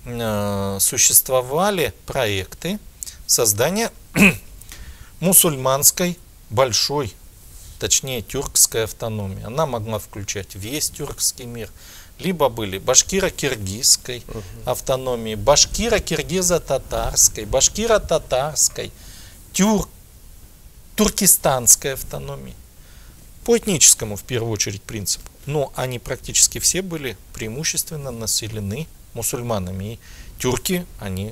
S2: э, существовали проекты создания мусульманской большой, точнее тюркской автономии. Она могла включать весь тюркский мир. Либо были башкиро-киргизской uh-huh. автономии, башкиро-киргизо-татарской, башкиро-татарской, тюрк туркестанской автономии. По этническому, в первую очередь, принципу. Но они практически все были преимущественно населены мусульманами. И тюрки, они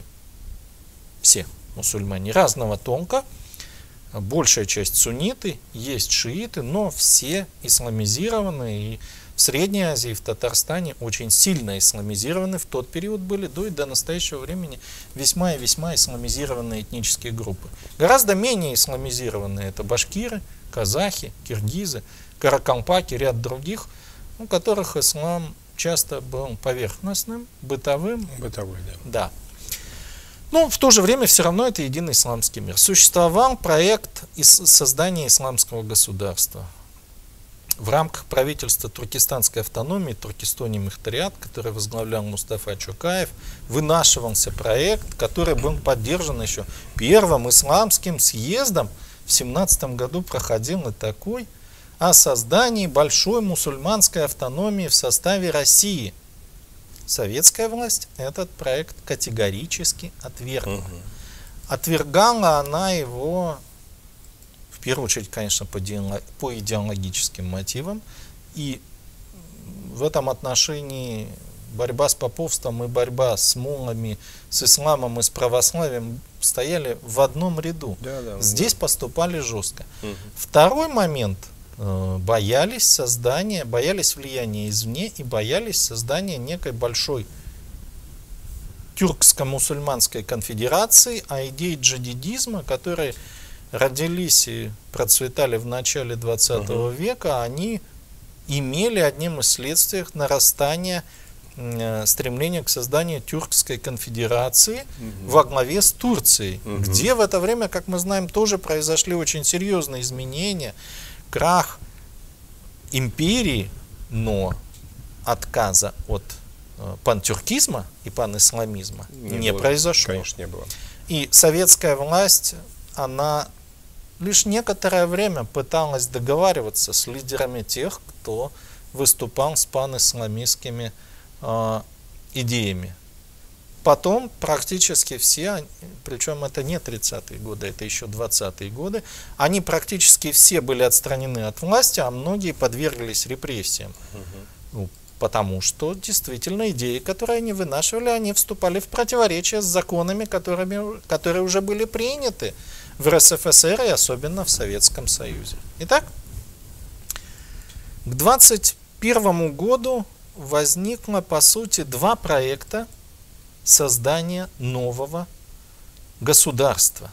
S2: все мусульмане разного толка. Большая часть сунниты, есть шииты, но все исламизированы. И в Средней Азии, в Татарстане очень сильно исламизированы. В тот период были до и до настоящего времени весьма и весьма исламизированные этнические группы. Гораздо менее исламизированные это башкиры, казахи, киргизы, каракалпаки, ряд других, у которых ислам часто был поверхностным, бытовым.
S1: Бытовой, да.
S2: Да. Но в то же время все равно это единый исламский мир. Существовал проект создания исламского государства. В рамках правительства туркестанской автономии, Туркестони Мухтариат, который возглавлял Мустафа Чокаев, вынашивался проект, который был поддержан еще первым исламским съездом. В семнадцатом году проходил и такой. о создании большой мусульманской автономии в составе России. Советская власть этот проект категорически отвергла. Угу. Отвергала она его, в первую очередь, конечно, по идеологическим мотивам. И в этом отношении борьба с поповством и борьба с муллами, с исламом и с православием стояли в одном ряду. Да, да, Здесь да. поступали жестко. Угу. Второй момент. Боялись создания, боялись влияния извне и боялись создания некой большой тюркско-мусульманской конфедерации, а идеи джадидизма, которые родились и процветали в начале двадцатого uh-huh. века, они имели одним из следствий нарастания э, стремления к созданию тюркской конфедерации uh-huh. во главе с Турцией, uh-huh. где в это время, как мы знаем, тоже произошли очень серьезные изменения, крах империи, но отказа от э, пантюркизма и панисламизма не, не было, произошло.
S1: Конечно, не было.
S2: И советская власть, она лишь некоторое время пыталась договариваться с лидерами тех, кто выступал с панисламистскими э, идеями. Потом практически все, причем это не тридцатые годы, это еще двадцатые годы, они практически все были отстранены от власти, а многие подверглись репрессиям. Угу. Ну, потому что действительно идеи, которые они вынашивали, они вступали в противоречие с законами, которыми, которые уже были приняты в эр эс эф эс эр и особенно в Советском Союзе. Итак, к двадцать первому году возникло, по сути, два проекта создания нового государства.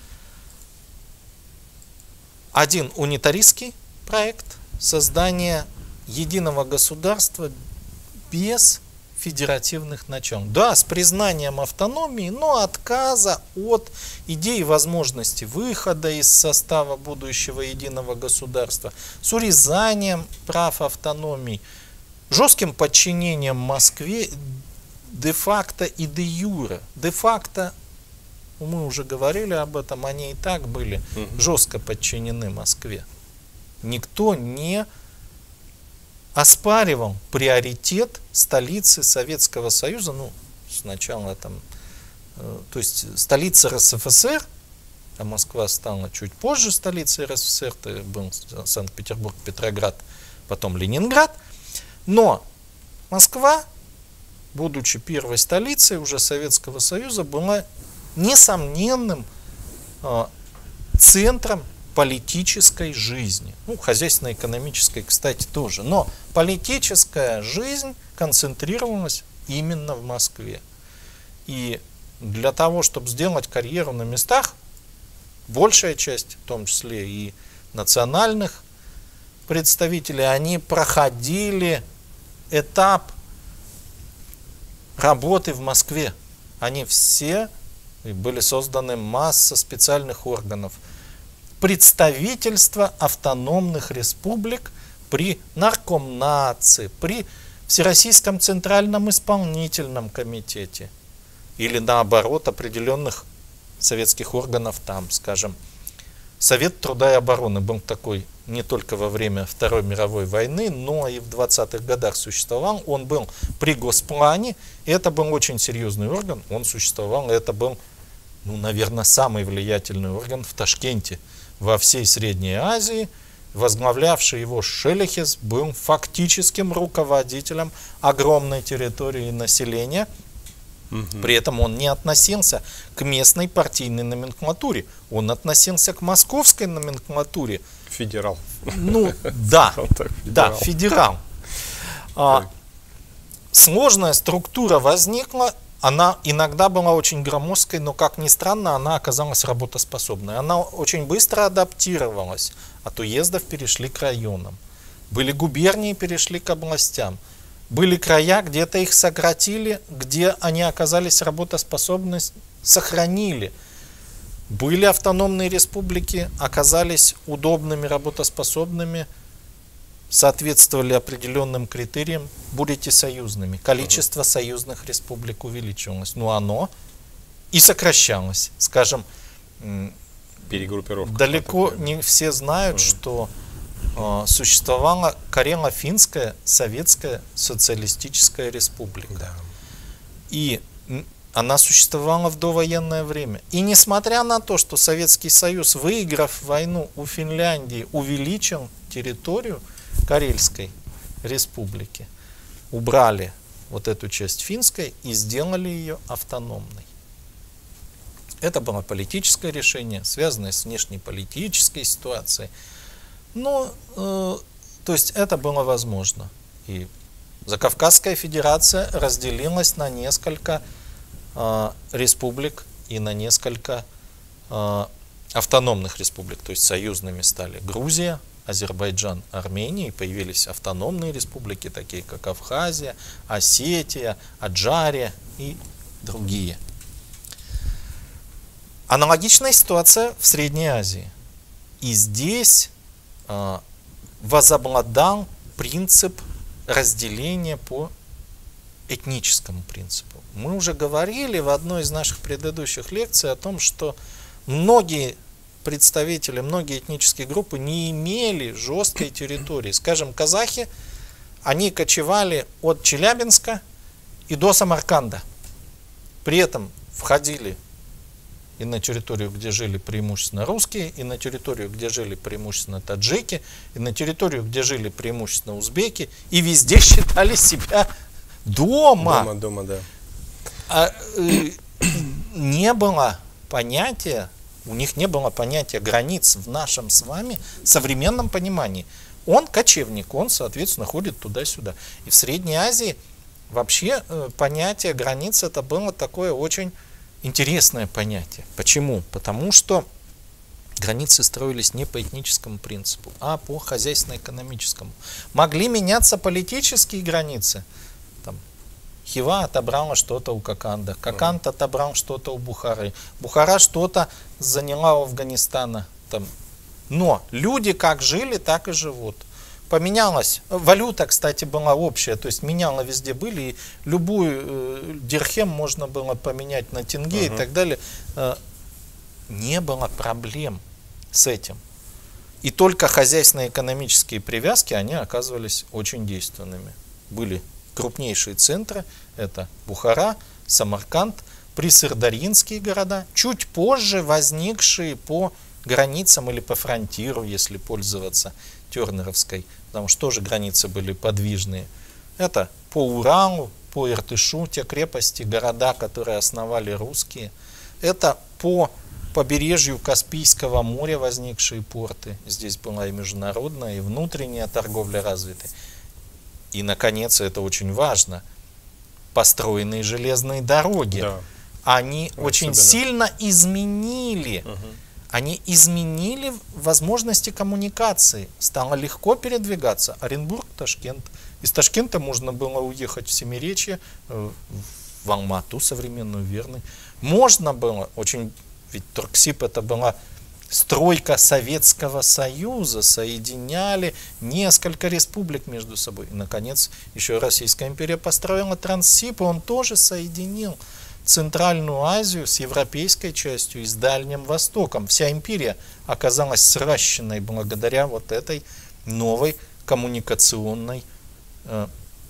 S2: Один унитаристский проект создания единого государства без федеративных начал. Да, с признанием автономии, но отказа от идеи возможности выхода из состава будущего единого государства, с урезанием прав автономии, жестким подчинением Москве де-факто и де-юре. Де-факто, мы уже говорили об этом, они и так были жестко подчинены Москве. Никто не оспаривал приоритет столицы Советского Союза, ну, сначала там, э, то есть столица эр эс эф эс эр, а Москва стала чуть позже столицей эр эс эф эс эр, это был Санкт-Петербург, Петроград, потом Ленинград, но Москва, будучи первой столицей уже Советского Союза, была несомненным э, центром политической жизни. Ну, хозяйственно-экономической, кстати, тоже. Но политическая жизнь концентрировалась именно в Москве. И для того, чтобы сделать карьеру на местах, большая часть, в том числе и национальных представителей, они проходили этап работы в Москве. Они все, были созданы масса специальных органов, представительства автономных республик при Наркомнации, при Всероссийском Центральном Исполнительном Комитете или наоборот определенных советских органов там, скажем, Совет труда и обороны был такой не только во время Второй мировой войны, но и в двадцатых годах существовал. Он был при Госплане, и это был очень серьезный орган, он существовал, и это был, ну, наверное, самый влиятельный орган в Ташкенте, во всей Средней Азии. Возглавлявший его Шелехес был фактическим руководителем огромной территории населения. Угу. При этом он не относился к местной партийной номенклатуре, он относился к московской номенклатуре.
S1: Федерал.
S2: Ну, да, да, федерал. А, сложная структура возникла. Она иногда была очень громоздкой, но, как ни странно, она оказалась работоспособной. Она очень быстро адаптировалась. От уездов перешли к районам. Были губернии, перешли к областям. Были края, где-то их сократили, где они оказались работоспособность, сохранили. Были автономные республики, оказались удобными, работоспособными, соответствовали определенным критериям, будете союзными. Количество союзных республик увеличивалось. Но оно и сокращалось. Скажем,
S1: перегруппировка.
S2: Далеко не все знают, uh-huh. что существовала Карело-Финская Советская Социалистическая Республика.
S1: Да.
S2: И она существовала в довоенное время. И несмотря на то, что Советский Союз, выиграв войну у Финляндии, увеличил территорию Карельской Республики, убрали вот эту часть финской и сделали ее автономной. Это было политическое решение, связанное с внешнеполитической ситуацией. Но, э, то есть это было возможно. И Закавказская Федерация разделилась на несколько э, республик и на несколько э, автономных республик. То есть союзными стали Грузия, Азербайджан, Армения. И появились автономные республики, такие как Абхазия, Осетия, Аджария и другие. Аналогичная ситуация в Средней Азии. И здесь э, возобладал принцип разделения по этническому принципу. Мы уже говорили в одной из наших предыдущих лекций о том, что многие представители, многие этнические группы не имели жесткой территории. Скажем, казахи, они кочевали от Челябинска и до Самарканда. При этом входили и на территорию, где жили преимущественно русские, и на территорию, где жили преимущественно таджики, и на территорию, где жили преимущественно узбеки, и везде считали себя дома.
S1: Дома, дома, да.
S2: А, э, не было понятия, у них не было понятия границ в нашем с вами современном понимании. Он кочевник, он, соответственно, ходит туда-сюда. И в Средней Азии вообще э, понятие границ это было такое очень интересное понятие. Почему? Потому что границы строились не по этническому принципу, а по хозяйственно-экономическому. Могли меняться политические границы. Там, Хива отобрала что-то у Коканда, Коканд отобрал что-то у Бухары, Бухара что-то заняла у Афганистана. Там. Но люди как жили, так и живут. Поменялась. Валюта, кстати, была общая, то есть меняла везде были, и любую э, дирхем можно было поменять на тенге uh-huh. и так далее. Э, не было проблем с этим. И только хозяйственно-экономические привязки, они оказывались очень действенными. Были крупнейшие центры, это Бухара, Самарканд, присырдарьинские города, чуть позже возникшие по границам или по фронтиру, если пользоваться тернеровской, потому что тоже границы были подвижные. Это по Уралу, по Иртышу, те крепости, города, которые основали русские. Это по побережью Каспийского моря возникшие порты. Здесь была и международная, и внутренняя торговля развита. И, наконец, это очень важно, построенные железные дороги. Да. Они ну, очень особенно. сильно изменили угу. Они изменили возможности коммуникации. Стало легко передвигаться. Оренбург, Ташкент. Из Ташкента можно было уехать в Семиречье, в Алмату современную, Верный. Можно было, очень, ведь Торгсиб это была стройка Советского Союза, соединяли несколько республик между собой. И, наконец, еще Российская империя построила Транссиб, и он тоже соединил Центральную Азию с европейской частью и с Дальним Востоком. Вся империя оказалась сращенной благодаря вот этой новой коммуникационной э,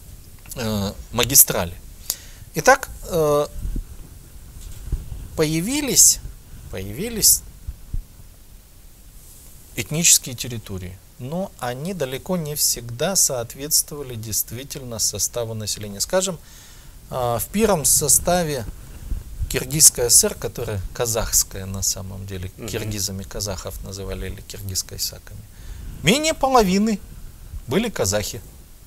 S2: э, магистрали. Итак, э, появились, появились этнические территории, но они далеко не всегда соответствовали действительно составу населения. Скажем, э, в первом составе Киргизская ССР, которая казахская на самом деле, uh-huh. киргизами казахов называли или киргиз-кайсаками, менее половины были казахи.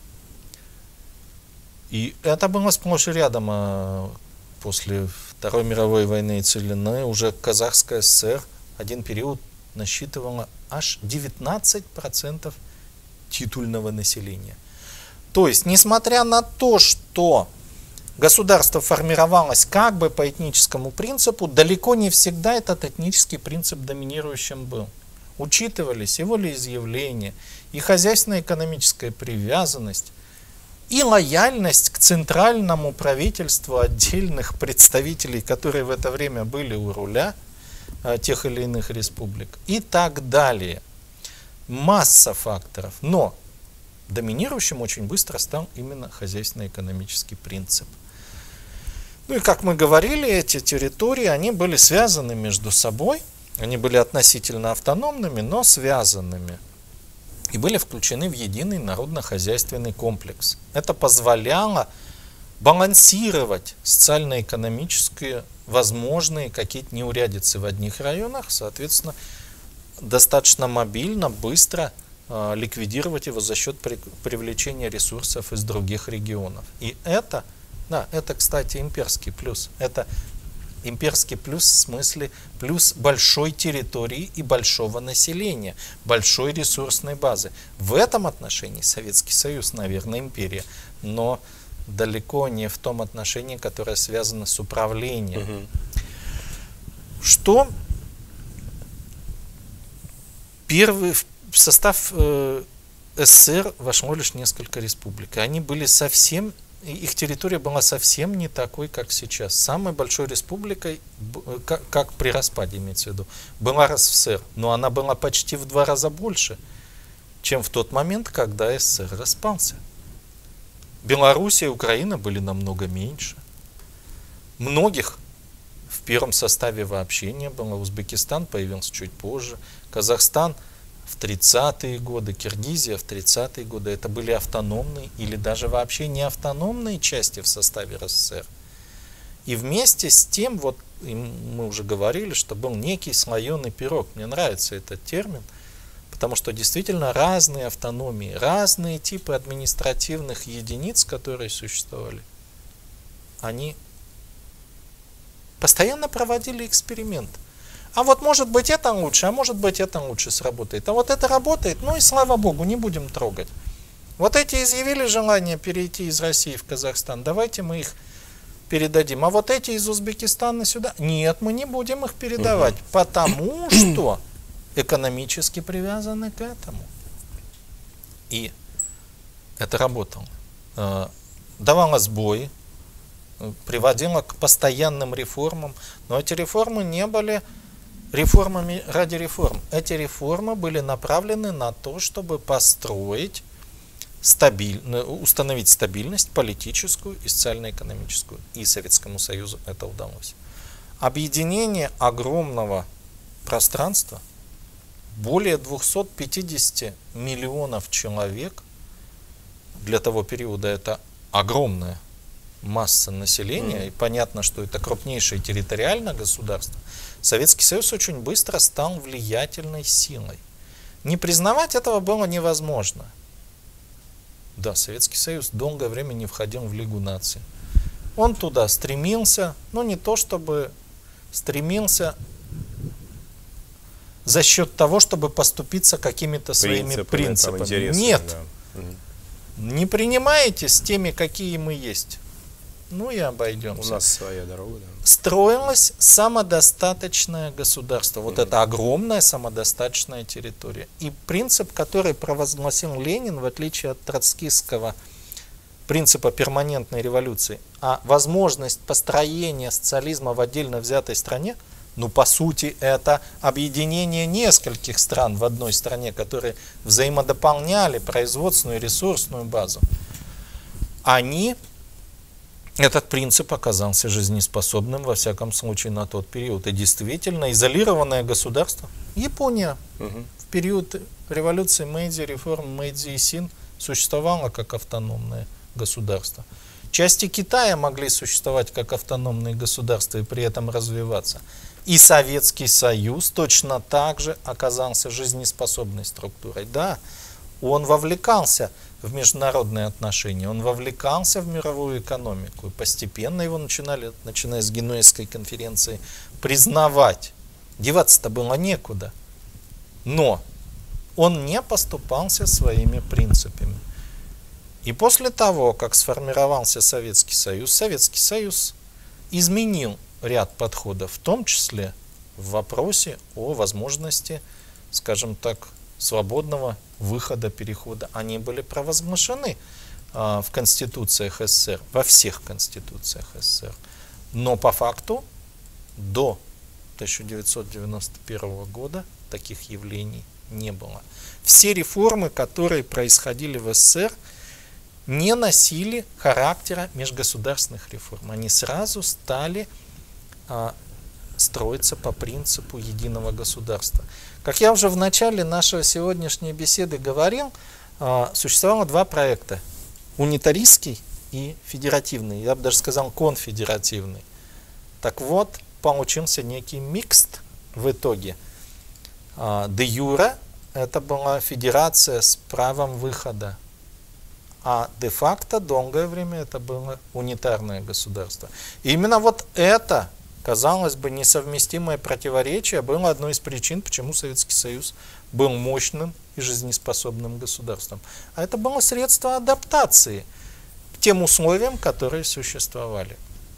S2: И это было сплошь и рядом. А после Второй мировой войны и целины уже Казахская ССР один период насчитывала аж девятнадцать процентов титульного населения. То есть, несмотря на то, что государство формировалось как бы по этническому принципу, далеко не всегда этот этнический принцип доминирующим был. Учитывались и волеизъявления, и хозяйственно-экономическая привязанность, и лояльность к центральному правительству отдельных представителей, которые в это время были у руля а, тех или иных республик, и так далее. масса факторов, но доминирующим очень быстро стал именно хозяйственно-экономический принцип. Ну и как мы говорили, эти территории, они были связаны между собой, они были относительно автономными, но связанными. И были включены в единый народно-хозяйственный комплекс. Это позволяло балансировать социально-экономические возможные какие-то неурядицы в одних районах, соответственно, достаточно мобильно, быстро э, ликвидировать его за счет при, привлечения ресурсов из других регионов. И это, да, это, кстати, имперский плюс. Это имперский плюс в смысле плюс большой территории и большого населения, большой ресурсной базы. В этом отношении Советский Союз, наверное, империя, но далеко не в том отношении, которое связано с управлением. Угу. Что первый, в состав э, СССР вошло лишь несколько республик. Они были совсем, их территория была совсем не такой, как сейчас. Самой большой республикой, как, как при распаде имеется в виду, была РСФСР, но она была почти в два раза больше, чем в тот момент, когда СССР распался. Белоруссия и Украина были намного меньше. Многих в первом составе вообще не было. Узбекистан появился чуть позже. Казахстан в тридцатые годы, Киргизия в тридцатые годы. Это были автономные или даже вообще не автономные части в составе РСФСР. И вместе с тем, вот мы уже говорили, что был некий слоеный пирог. Мне нравится этот термин. Потому что действительно разные автономии, разные типы административных единиц, которые существовали, они постоянно проводили эксперимент. А вот может быть это лучше, а может быть это лучше сработает. А вот это работает, ну и слава богу, не будем трогать. Вот эти изъявили желание перейти из России в Казахстан, давайте мы их передадим. А вот эти из Узбекистана сюда, нет, мы не будем их передавать, угу. потому что экономически привязаны к этому. И это работало. Давало сбои, приводило к постоянным реформам, но эти реформы не были реформами ради реформ. Эти реформы были направлены на то, чтобы построить, стабиль... установить стабильность политическую и социально-экономическую. И Советскому Союзу это удалось. Объединение огромного пространства, более двухсот пятидесяти миллионов человек, для того периода это огромная масса населения, mm. и понятно, что это крупнейшее территориальное государство, Советский Союз очень быстро стал влиятельной силой. Не признавать этого было невозможно. Да, Советский Союз долгое время не входил в Лигу наций. Он туда стремился, но не то чтобы стремился за счет того, чтобы поступиться какими-то своими принципами. принципами. Нет. Да. Не принимаете с теми, какие мы есть. Ну и обойдемся.
S1: У нас своя дорога. Да.
S2: Строилось самодостаточное государство. Вот mm-hmm. это огромная самодостаточная территория. И принцип, который провозгласил Ленин, в отличие от троцкистского принципа перманентной революции, а возможность построения социализма в отдельно взятой стране, ну, по сути, это объединение нескольких стран в одной стране, которые взаимодополняли производственную и ресурсную базу. Они, этот принцип оказался жизнеспособным, во всяком случае, на тот период. И действительно, изолированное государство, Япония, угу. в период революции Мэйдзи, реформ Мэйдзи и Син, существовало как автономное государство. Части Китая могли существовать как автономные государства и при этом развиваться. И Советский Союз точно так же оказался жизнеспособной структурой. Да, он вовлекался в международные отношения, он вовлекался в мировую экономику. И постепенно его начинали, начиная с Генуэзской конференции, признавать. Деваться-то было некуда. Но он не поступался своими принципами. И после того, как сформировался Советский Союз, Советский Союз изменил ряд подходов, в том числе в вопросе о возможности, скажем так, свободного выхода, перехода. Они были провозглашены а, в конституциях СССР, во всех конституциях СССР. Но по факту до тысяча девятьсот девяносто первого года таких явлений не было. Все реформы, которые происходили в СССР, не носили характера межгосударственных реформ. Они сразу стали а, строиться по принципу единого государства. Как я уже в начале нашей сегодняшней беседы говорил, а, существовало два проекта. Унитаристский и федеративный. Я бы даже сказал конфедеративный. Так вот, получился некий микст в итоге. А, де юре это была федерация с правом выхода. А де-факто долгое время это было унитарное государство. И именно вот это, казалось бы, несовместимое противоречие было одной из причин, почему Советский Союз был мощным и жизнеспособным государством. А это было средство адаптации к тем условиям, которые существовали.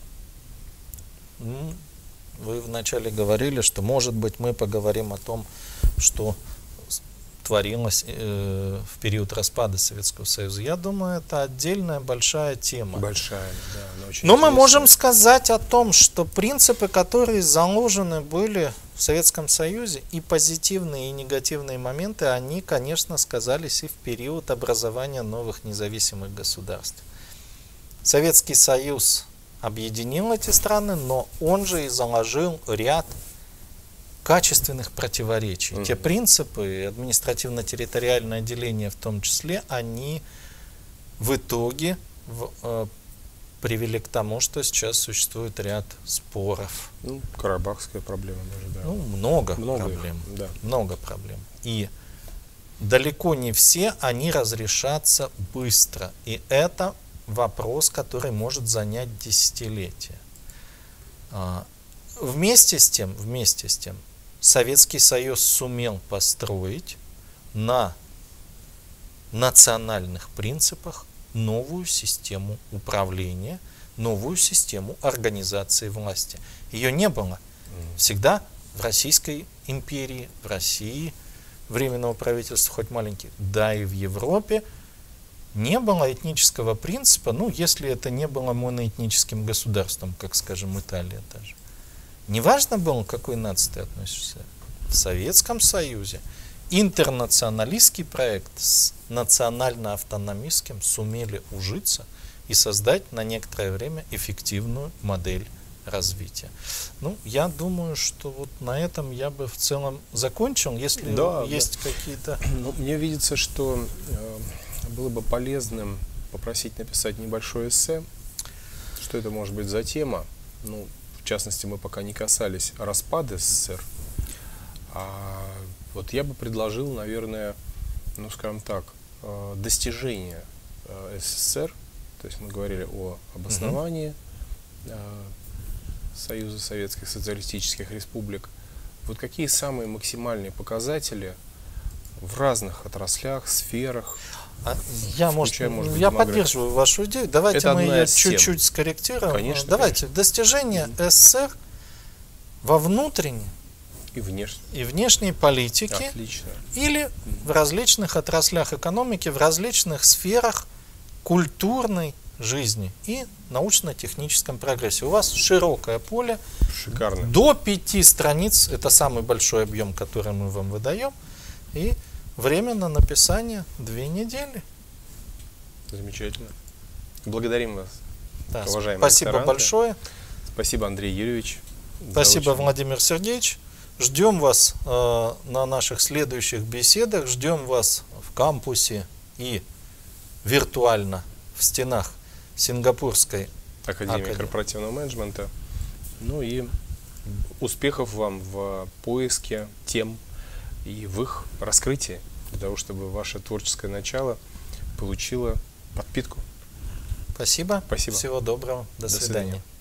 S2: Вы вначале говорили, что, может быть, мы поговорим о том, что творилось э, в период распада Советского Союза. Я думаю, это отдельная большая тема.
S1: Большая, да. Она очень
S2: Но мы
S1: интересная.
S2: можем сказать о том, что принципы, которые заложены были в Советском Союзе, и позитивные, и негативные моменты, они, конечно, сказались и в период образования новых независимых государств. Советский Союз объединил эти страны, но он же и заложил ряд качественных противоречий. Mm-hmm. Те принципы, административно-территориальное деление в том числе, они в итоге в, э, привели к тому, что сейчас существует ряд споров.
S1: Ну, карабахская проблема даже, да.
S2: Ну, много, много проблем.
S1: Их, да.
S2: Много проблем. И далеко не все они разрешатся быстро. И это вопрос, который может занять десятилетия. А, вместе с тем, вместе с тем, Советский Союз сумел построить на национальных принципах новую систему управления, новую систему организации власти. Ее не было. Всегда в Российской империи, в России временного правительства, хоть маленький, да и в Европе, не было этнического принципа, ну, если это не было моноэтническим государством, как, скажем, Италия даже. Неважно было, к какой нации ты относишься. В Советском Союзе интернационалистский проект с национально-автономистским сумели ужиться и создать на некоторое время эффективную модель развития. Ну, я думаю, что вот на этом я бы в целом закончил, если
S1: да,
S2: есть
S1: да.
S2: какие-то...
S1: Ну, мне видится, что э, было бы полезным попросить написать небольшое эссе, что это может быть за тема. Ну, в частности, мы пока не касались распада СССР. А вот я бы предложил, наверное, ну, скажем так, достижения СССР. То есть мы говорили о обосновании угу. Союза Советских Социалистических Республик. Вот какие самые максимальные показатели в разных отраслях, сферах?
S2: А я, может,
S1: может быть,
S2: я поддерживаю вашу идею. Давайте
S1: это
S2: мы ее
S1: тем.
S2: чуть-чуть скорректируем.
S1: Конечно,
S2: Давайте.
S1: конечно.
S2: Достижения СССР во внутренней
S1: и внешней,
S2: и внешней политике.
S1: Отлично.
S2: Или в различных отраслях экономики, в различных сферах культурной жизни и научно-техническом прогрессе. У вас широкое поле.
S1: Шикарно.
S2: До пяти страниц. Это самый большой объем, который мы вам выдаем. И время на написание две недели.
S1: Замечательно. Благодарим вас,
S2: да,
S1: уважаемые
S2: спасибо
S1: докторанты.
S2: Большое.
S1: Спасибо, Андрей Юрьевич.
S2: Спасибо,
S1: очень...
S2: Владимир Сергеевич. Ждем вас э, на наших следующих беседах. Ждем вас в кампусе и виртуально в стенах Сингапурской
S1: Академии
S2: Академии.
S1: корпоративного менеджмента. Ну и успехов вам в поиске тем и в их раскрытии, для того, чтобы ваше творческое начало получило подпитку.
S2: Спасибо.
S1: Спасибо.
S2: Всего доброго. До,
S1: До
S2: свидания.
S1: свидания.